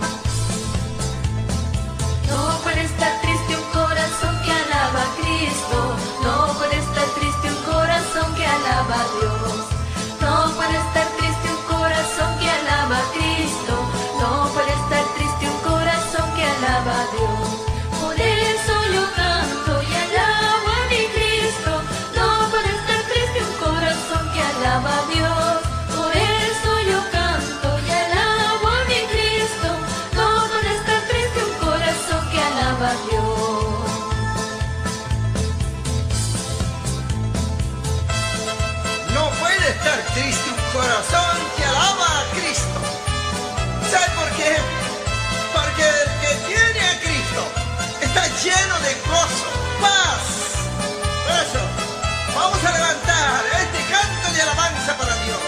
No puede estar triste un corazón que alaba a Cristo. No puede estar triste un corazón que alaba a Dios. No puede estar triste un corazón que alaba a Cristo. No puede estar triste un corazón que alaba a Dios. Por eso yo canto y alabo a mi Cristo. No puede estar triste un corazón que alaba a Dios. Por eso yo canto y alabo a mi Cristo. No puede estar triste un corazón que alaba a Dios. No puede estar triste un corazón que alaba a Cristo. ¿Sabe por qué? Porque el que tiene a Cristo está lleno de gozo, paz. Por eso, vamos a levantar este canto de alabanza para Dios.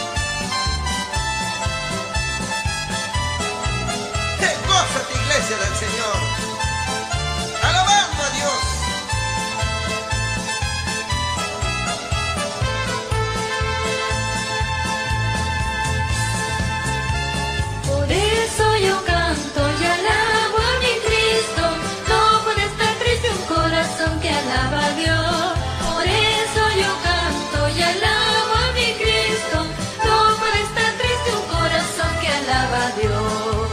Gózate, iglesia del Señor, alabando a Dios. Por eso yo canto y alabo a mi Cristo. No puede estar triste un corazón que alaba a Dios. Por eso yo canto y alabo a mi Cristo. No puede estar triste un corazón que alaba a Dios.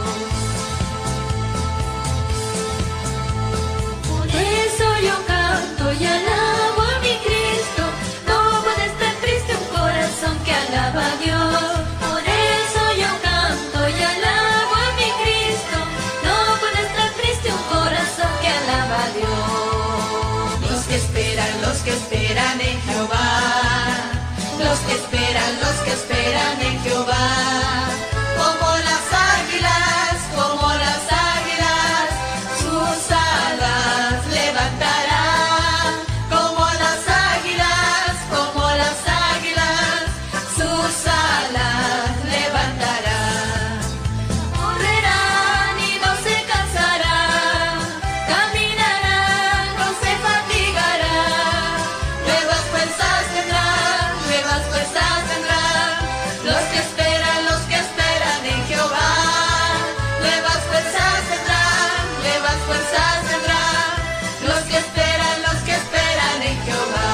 Por eso yo canto y alabo a mi Cristo. No puede estar triste un corazón que alaba a Dios. Por eso yo canto y alabo a mi Cristo. No puede estar triste un corazón que alaba a Dios. Los que esperan en Jehová. Los que esperan en Jehová. Como las águilas, sus alas levantarán. Como las águilas, sus alas levantarán. Correrán y no se cansarán, caminarán, no se fatigarán. Nuevas fuerzas tendrán, los que esperan en Jehová. Nuevas fuerzas tendrán, los que esperan en Jehová.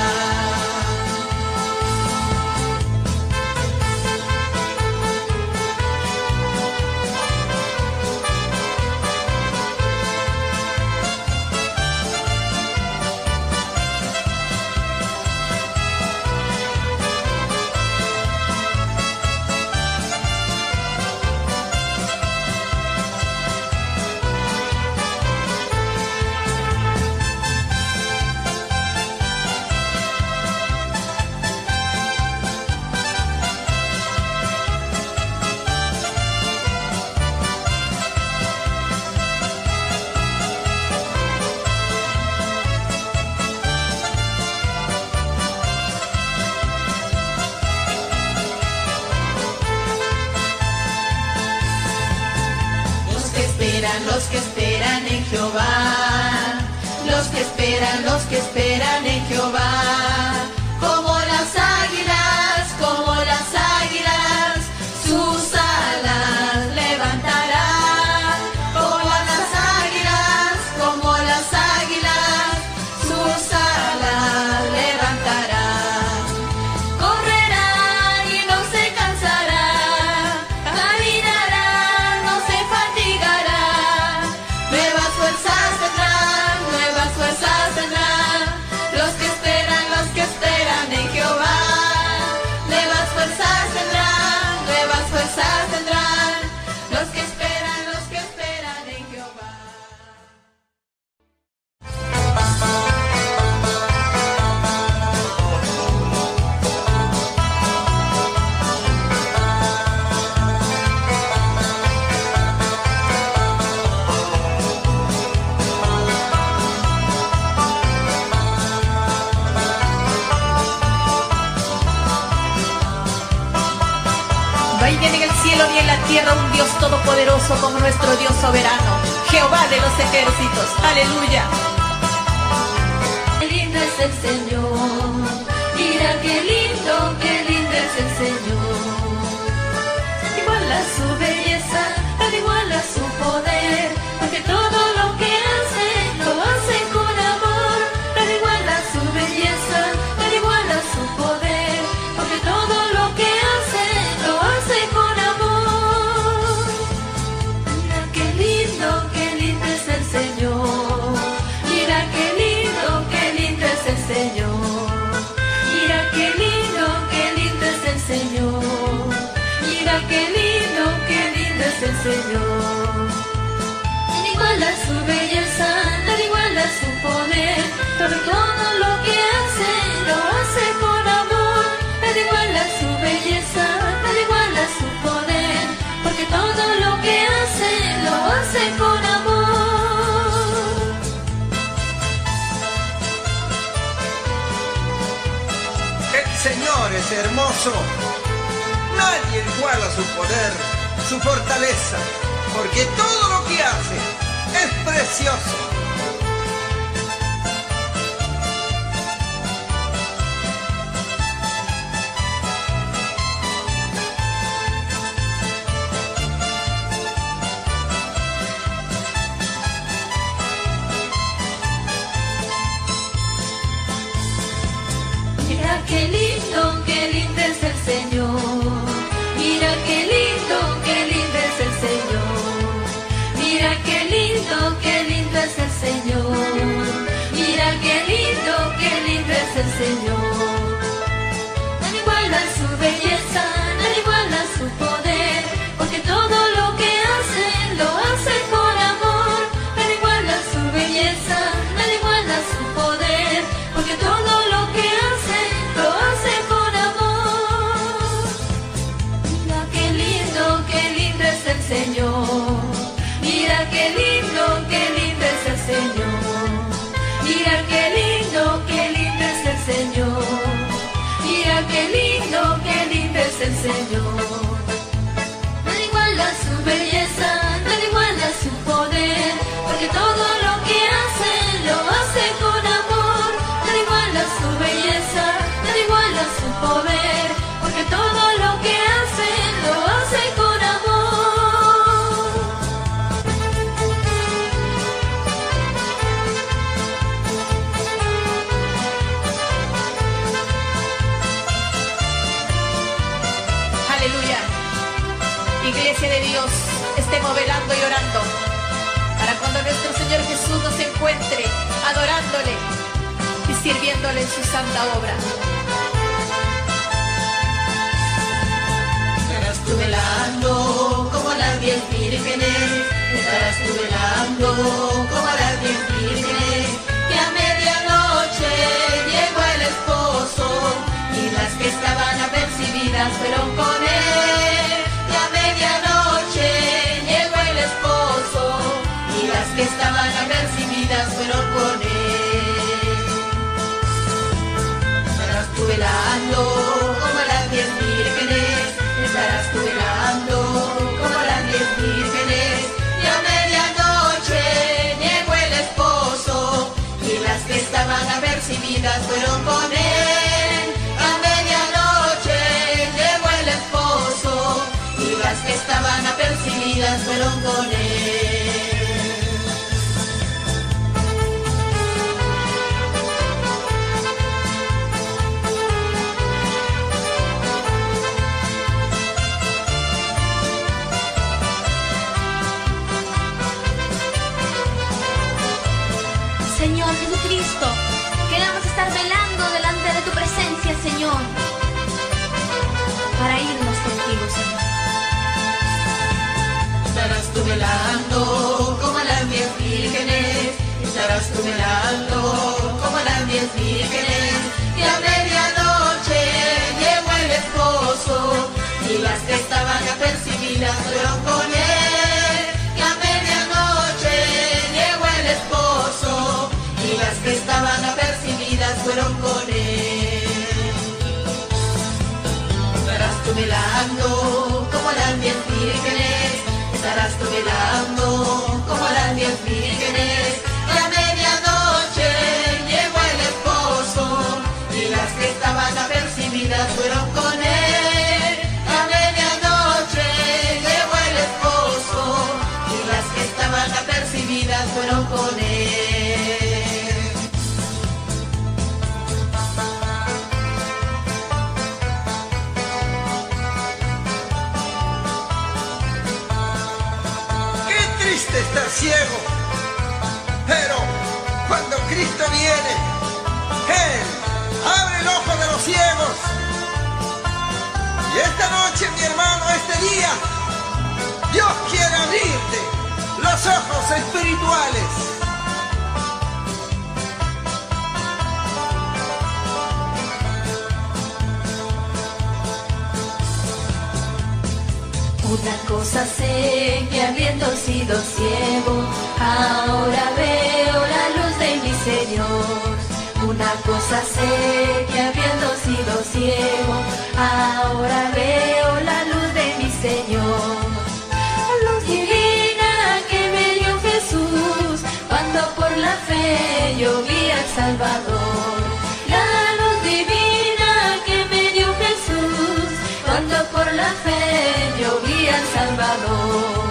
Los que esperan en Jehová, los que esperan en Jehová, como las águilas, sus alas levantarán. Como las águilas, sus alas levantarán. Correrán y no se cansarán, caminarán, no se fatigarán. Nuevas fuerzas tendrán, los que esperan No hay ni en el cielo ni en la tierra un Dios todopoderoso como nuestro Dios soberano, Jehová de los ejércitos. Aleluya. Qué lindo es el Señor, mira qué lindo es el Señor. Igual a su belleza, nada igual a su poder, porque todo lo que hace, lo hace con amor. Nada igual a su belleza, nada igual a su poder, porque todo lo que hace, lo hace con amor. Mira qué lindo es el Señor. Mira qué lindo es el Señor. Mira qué lindo es el Señor. Mira qué lindo es el Señor. Nada igual a su belleza, nada igual a su poder, porque todo lo que hace, lo hace con amor. Nada igual a su belleza, nada igual a su poder, porque todo lo que hace, lo hace con amor. El Señor es hermoso. Nadie iguala su poder, su fortaleza, porque todo lo que hace es precioso. Mira qué lindo es el Señor. Mira qué lindo es el Señor. Mira qué lindo es el Señor. Mira qué lindo es el Señor. Nada igual a su belleza, nada igual a su poder, porque todo lo que hace, lo hace con amor. Nada igual a su belleza, nada igual a su poder, porque todo lo que hace, lo hace con amor. Mira qué lindo es el Señor. Mira qué lindo es el Señor. Mira qué lindo es el Señor. Mira qué lindo es el Señor. Nada igual a su belleza, nada igual a su poder, porque todo lo que hace, lo hace con amor. Nada igual a su belleza, nada igual a su poder, porque todo lo que hace, lo hace con amor. Aleluya. Iglesia de Dios, estemos velando y orando para cuando nuestro Señor Jesús nos encuentre adorándole y sirviéndole en su santa obra. Estarás tú velando como las 10 vírgenes, estarás tú velando como las 10 vírgenes, que a medianoche llegó el esposo y las que estaban apercibidas fueron con él. Que a medianoche llegó el esposo y las que estaban apercibidas fueron con él. Estarás tú velando como las 10 vírgenes, estarás tú velando como las 10 vírgenes, y a medianoche llegó el esposo y las que estaban apercibidas fueron con él. A medianoche llegó el esposo y las que estaban apercibidas fueron con él. Señor Jesucristo, queremos estar velando delante de tu presencia, Señor, para irnos contigo, Señor. Estarás tú velando como las 10 vírgenes, estarás tú velando como las 10 vírgenes, y a medianoche llegó el esposo y las que estaban apercibidas fueron con él. Que a medianoche llegó el esposo y las que estaban apercibidas fueron con él. Estarás tú velando como las 10 vírgenes, estarás tú velando como las 10 vírgenes. Y a medianoche llegó el esposo y las que estaban apercibidas fueron con él. A medianoche llegó el esposo y las que estaban apercibidas fueron con él. Estar ciego, pero cuando Cristo viene, Él abre el ojo de los ciegos. Y esta noche, mi hermano, este día, Dios quiere abrirte los ojos espirituales. Una cosa sé, que habiendo sido ciego, ahora veo la luz de mi Señor. Una cosa sé, que habiendo sido ciego, ahora veo la luz de mi Señor. La luz divina que me dio Jesús, cuando por la fe yo vi al Salvador. La luz divina que me dio Jesús, cuando por la fe yo vi al Salvador.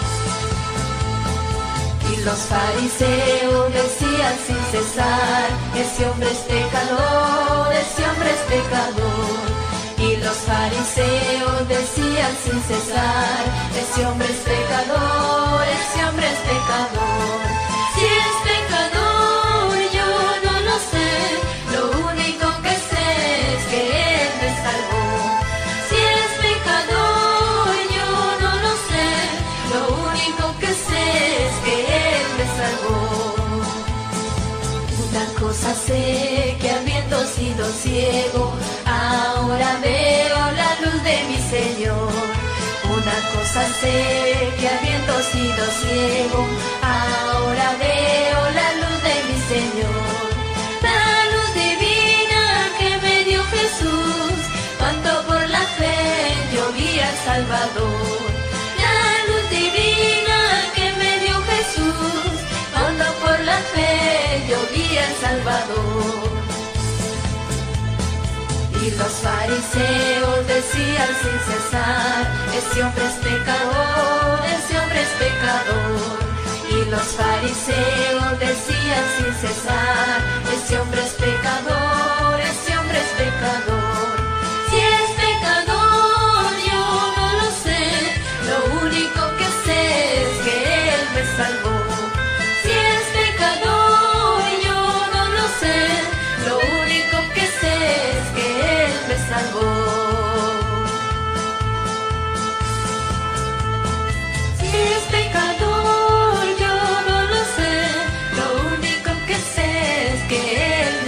Y los fariseos decían sin cesar, ese hombre es pecador, ese hombre es pecador. Y los fariseos decían sin cesar, ese hombre es pecador, ese hombre es pecador. Si es pecador yo no lo sé, lo único que sé es que Él me salvó. Si es pecador yo no lo sé, lo único que sé es que Él me salvó. Una cosa sé, que habiendo sido ciego, ahora veo la luz de mi Señor. Una cosa sé, que habiendo sido ciego, ahora veo la luz de mi Señor. La luz divina que me dio Jesús, cuando por la fe yo vi al Salvador. La luz divina que me dio Jesús, cuando por la fe yo vi al Salvador. Y los fariseos decían sin cesar, ese hombre es pecador, ese hombre es pecador. Y los fariseos decían sin cesar, ese hombre es pecador, ese hombre es pecador. Si es pecador yo no lo sé, lo único que sé es que Él me salvó. Si es pecador yo no lo sé, lo único que sé es que Él me salvó. Si es pecador yo no lo sé, lo único que sé es que Él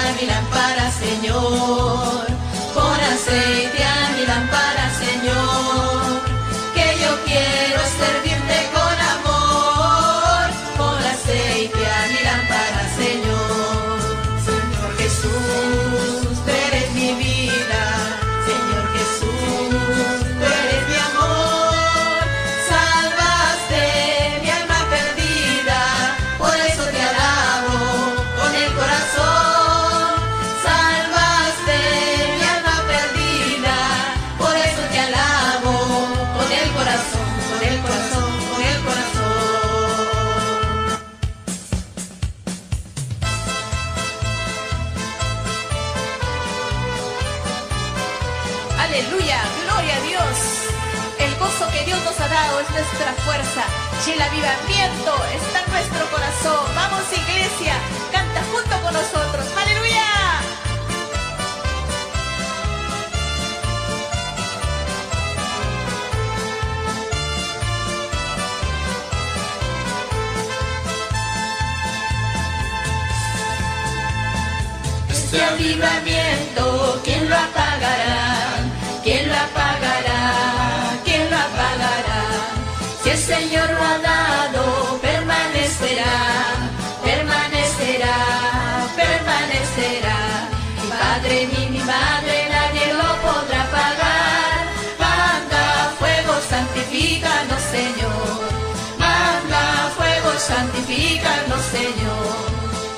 a mi lámpara, Señor. Pon aceite a mi lámpara, Señor, que yo quiero servirte con amor. Pon aceite a mi lámpara, Señor. Señor Jesús, tú eres mi vida. Señor Jesús, tú eres mi amor. Salvaste mi alma perdida, por eso te alabo con el corazón. Salvaste mi alma perdida, por eso te alabo con el corazón, con el corazón, con el corazón. Aleluya, gloria a Dios. El gozo que Dios nos ha dado es nuestra fuerza y el avivamiento está en nuestro corazón. Vamos, iglesia, canta junto con nosotros. Aleluya. Este avivamiento, ¿quién lo apagará? ¿Quién lo apagará? ¿Quién lo apagará? Si el Señor lo ha dado, permanecerá, permanecerá, permanecerá. Mi padre ni mi madre, nadie lo podrá apagar. Manda fuego, santifícanos, Señor. Manda fuego, santifícanos, Señor.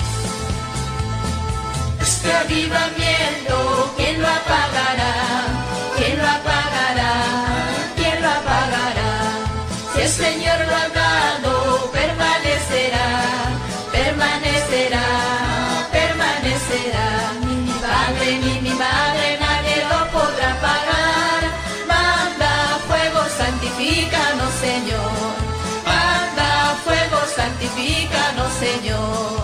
Este avivamiento, ¿quién lo apagará? ¿Quién lo apagará? ¿Quién lo apagará? Si el Señor lo ha dado, permanecerá, permanecerá, permanecerá. Ni mi padre ni mi madre, nadie lo podrá apagar. Manda fuego, santifícanos, Señor. Manda fuego, santifícanos, Señor.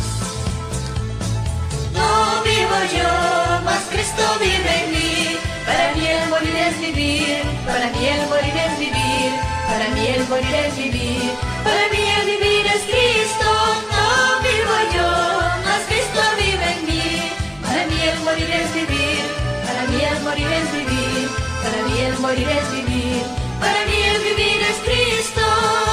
No vivo yo, mas Cristo vive en mí. Para mí el morir es vivir, para mí el morir es vivir, para mí el morir es vivir, para mí el vivir es Cristo. No vivo yo, mas Cristo vive en mí. Para mí el morir es vivir, para mí el morir es vivir, para mí el morir es vivir, para mí el vivir es Cristo.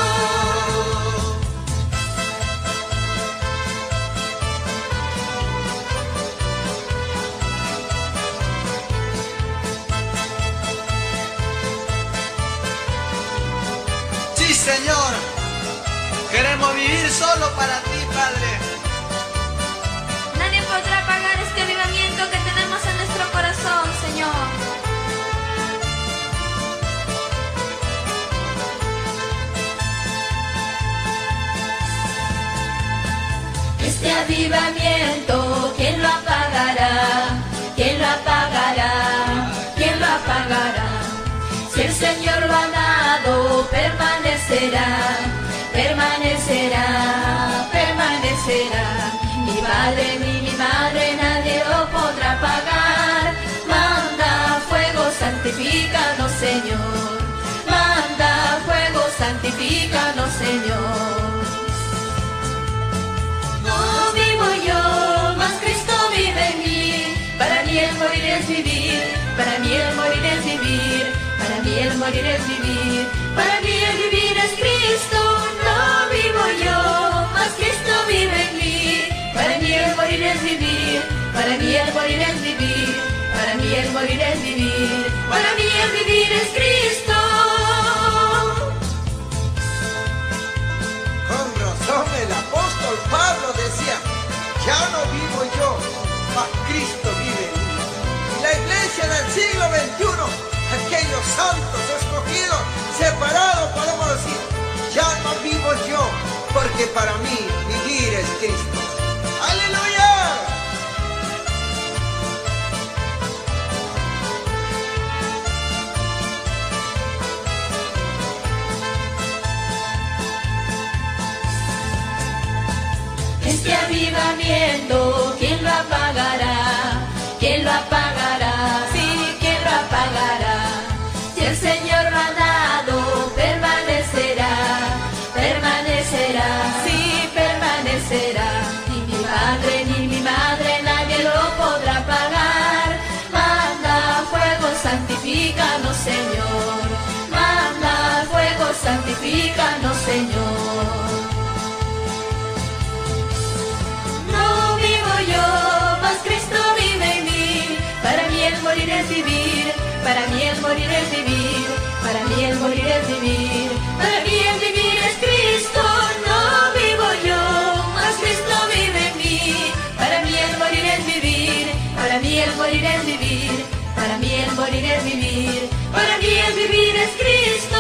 Sí, Señor, queremos vivir solo para ti, Padre. Nadie podrá apagar este avivamiento que tenemos en nuestro corazón, Señor. Este avivamiento, ¿quién lo apagará? ¿Quién lo apagará? ¿Quién lo apagará? Si el Señor lo ha dado, permanecerá, permanecerá, permanecerá. Mi padre ni mi madre, nadie lo podrá apagar. Manda fuego, santifícanos, Señor. Manda fuego, santifícanos, Señor. No vivo yo, mas Cristo vive en mí. Para mí el morir es vivir, para mí el morir es vivir, para mí el morir es vivir, para mí el vivir es Cristo. No vivo yo, mas Cristo vive en mí. Para mí el morir es vivir, para mí el morir es vivir, para mí el morir es vivir, para mí el vivir es Cristo. Con razón el apóstol Pablo decía, ya no vivo yo, mas Cristo vive en mí. Y la iglesia del siglo XXI, aquellos santos escogidos, separados, podemos decir, ya no vivo yo, porque para mí vivir es Cristo. ¡Aleluya! Este avivamiento, ¿quién lo apagará? ¿Quién lo apagará? Sí, ¿quién lo apagará? Si el Señor lo ha dado, permanecerá, permanecerá, sí, permanecerá. Ni mi padre ni mi madre, nadie Glorifícanos, Señor. No vivo yo, mas Cristo vive en mí. Para mí el morir es vivir, para mí el morir es vivir, para mí el morir es vivir, para mí el vivir es Cristo. No vivo yo, mas Cristo vive en mí. Para mí el morir es vivir, para mí el morir es vivir, para mí el morir es vivir, para mí el vivir es Cristo.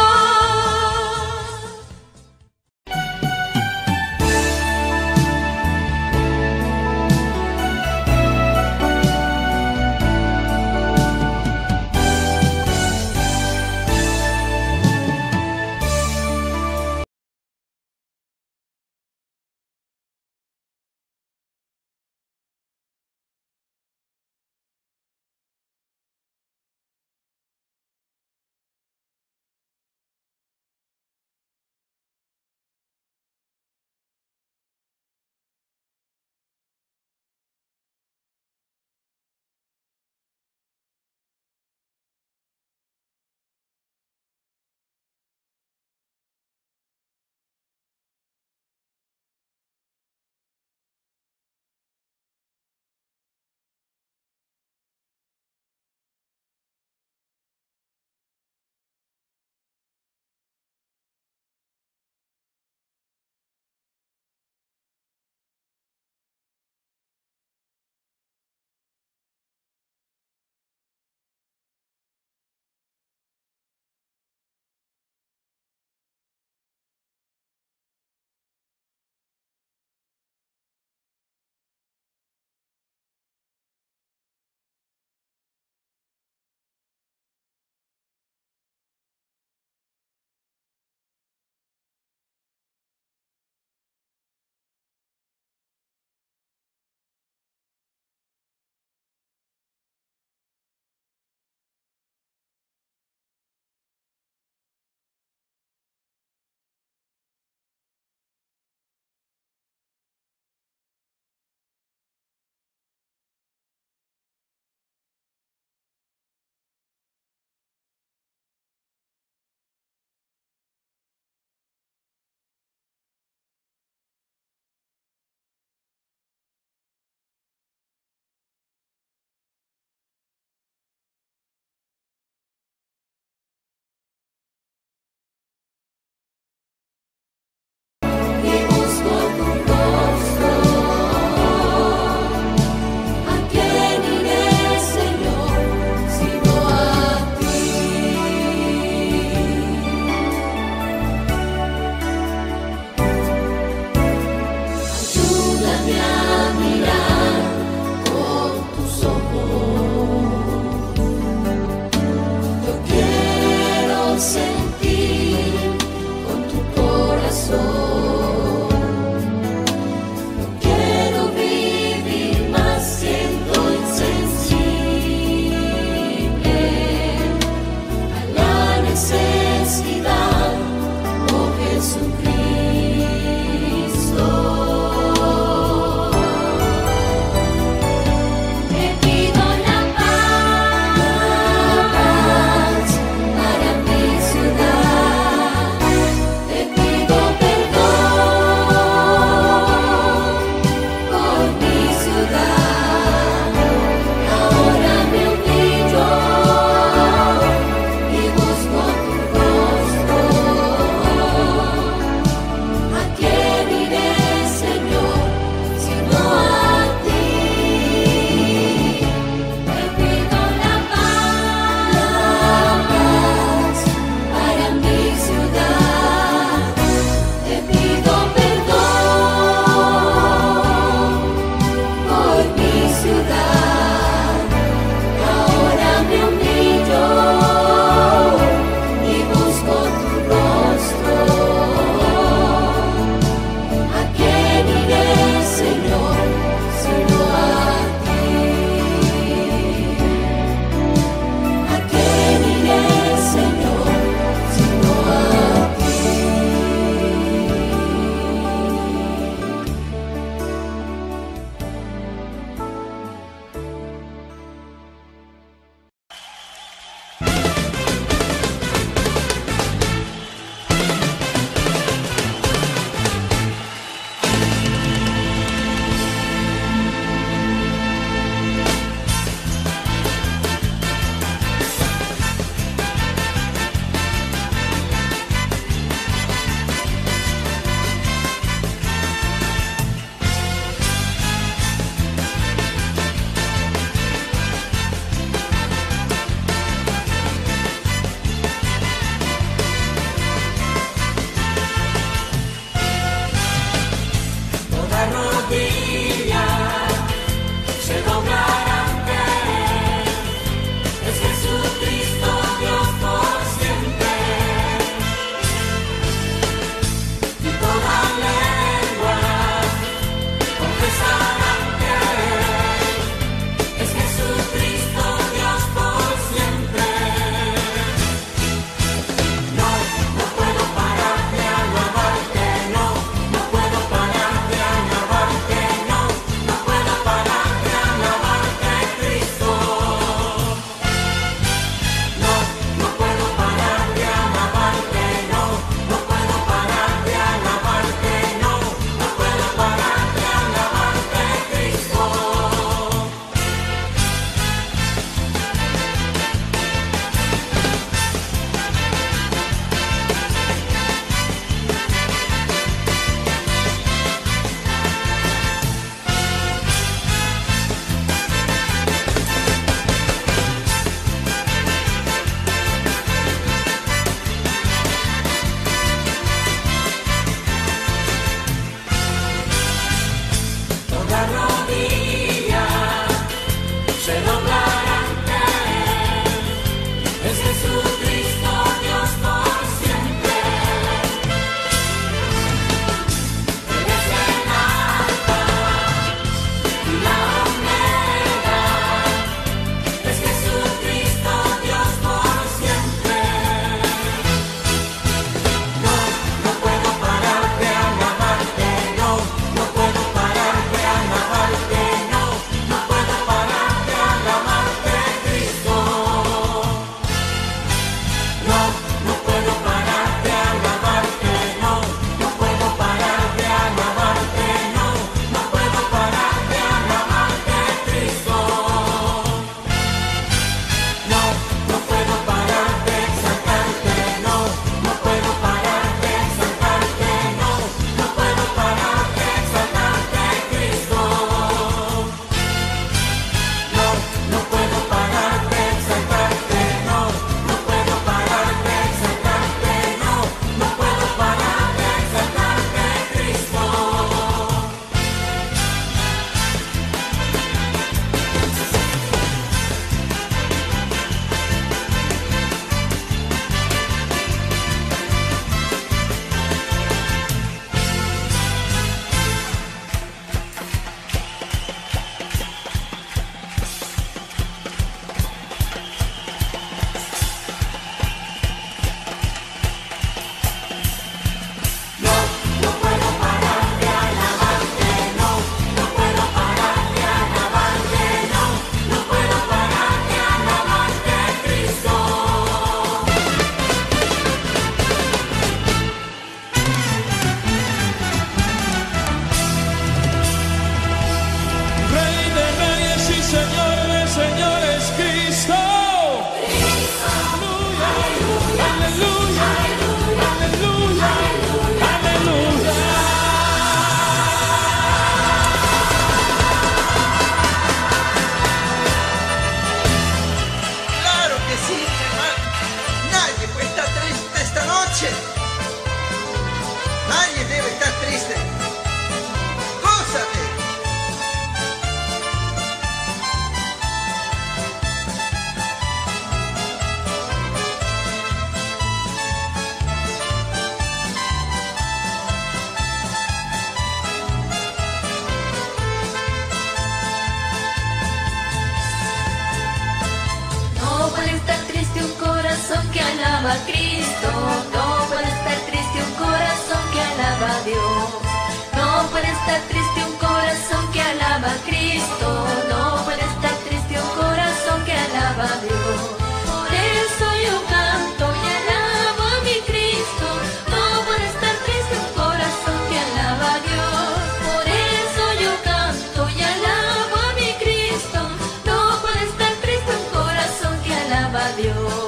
alaba a Cristo. No puede estar triste un corazón que alaba a Dios. No puede estar triste un corazón que alaba a Cristo. No puede estar triste un corazón que alaba a Dios. Por eso yo canto y alabo a mi Cristo. No puede estar triste un corazón que alaba a Dios. Por eso yo canto y alabo a mi Cristo. No puede estar triste un corazón que alaba a Dios.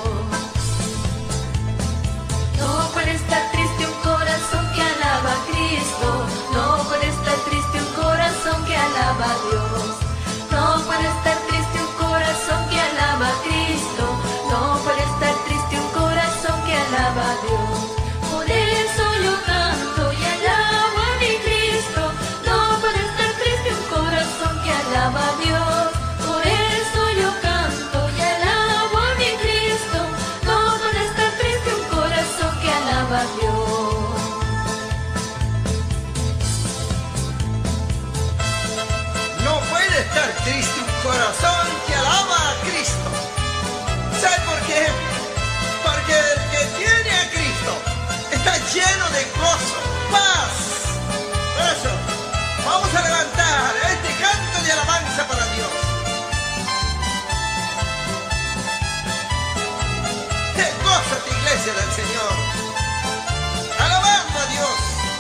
No puede estar triste un corazón que alaba a Cristo. No puede estar triste un corazón que alaba a Dios. No puede estar triste un corazón que alaba a Cristo. No puede estar triste un corazón que alaba a Dios. Por eso yo canto y alabo a mi Cristo. No puede estar triste un corazón que alaba a Dios. Por eso yo canto y alabo a mi Cristo. No puede estar triste un corazón que alaba a Dios. No puede estar triste un corazón que alaba a Cristo. ¿Sabe por qué? Porque el que tiene a Cristo está lleno de gozo, paz. Por eso, vamos a levantar este canto de alabanza para Dios. Gózate, iglesia del Señor, alabando a Dios.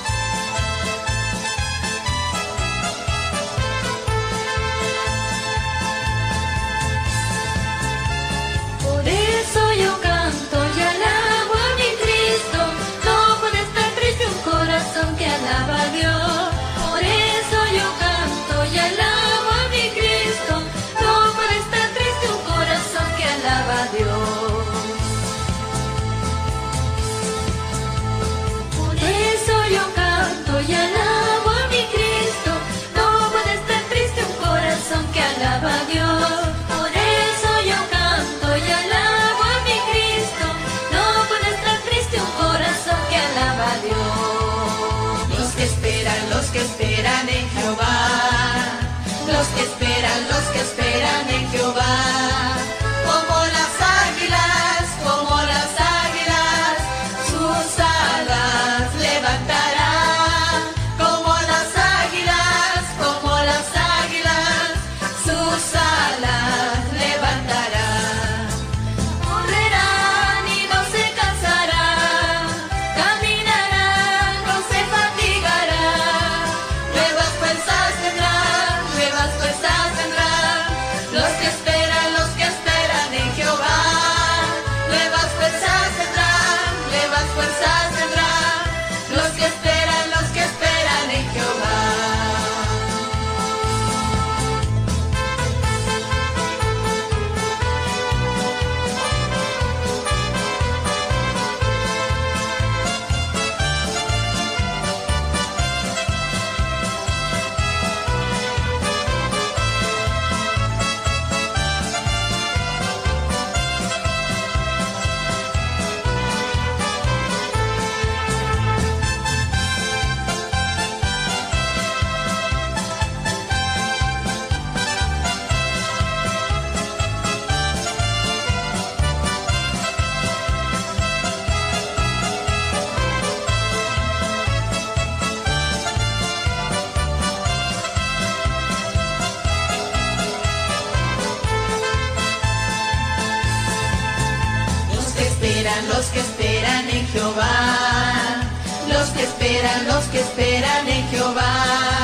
Por eso yo canto y alabo a mi Cristo. No puede estar triste un corazón que alaba a Dios. Por eso yo canto y alabo a mi Cristo. No puede estar triste un corazón que alaba a Dios. Por eso yo canto y alabo a mi Cristo. No puede estar triste un corazón que alaba a Dios. Por eso yo canto y alabo a mi Cristo. No puede estar triste un corazón que alaba a Dios. Los que esperan en Jehová. Los que esperan en Jehová. Como las águilas, sus alas levantarán. Como las águilas, sus alas levantarán. Correrán y no se cansarán, caminarán, no se fatigarán. Nuevas fuerzas tendrán, los que esperan en Jehová. Nuevas fuerzas tendrán, los que esperan en Jehová. Los que esperan en Jehová. Los que esperan en Jehová.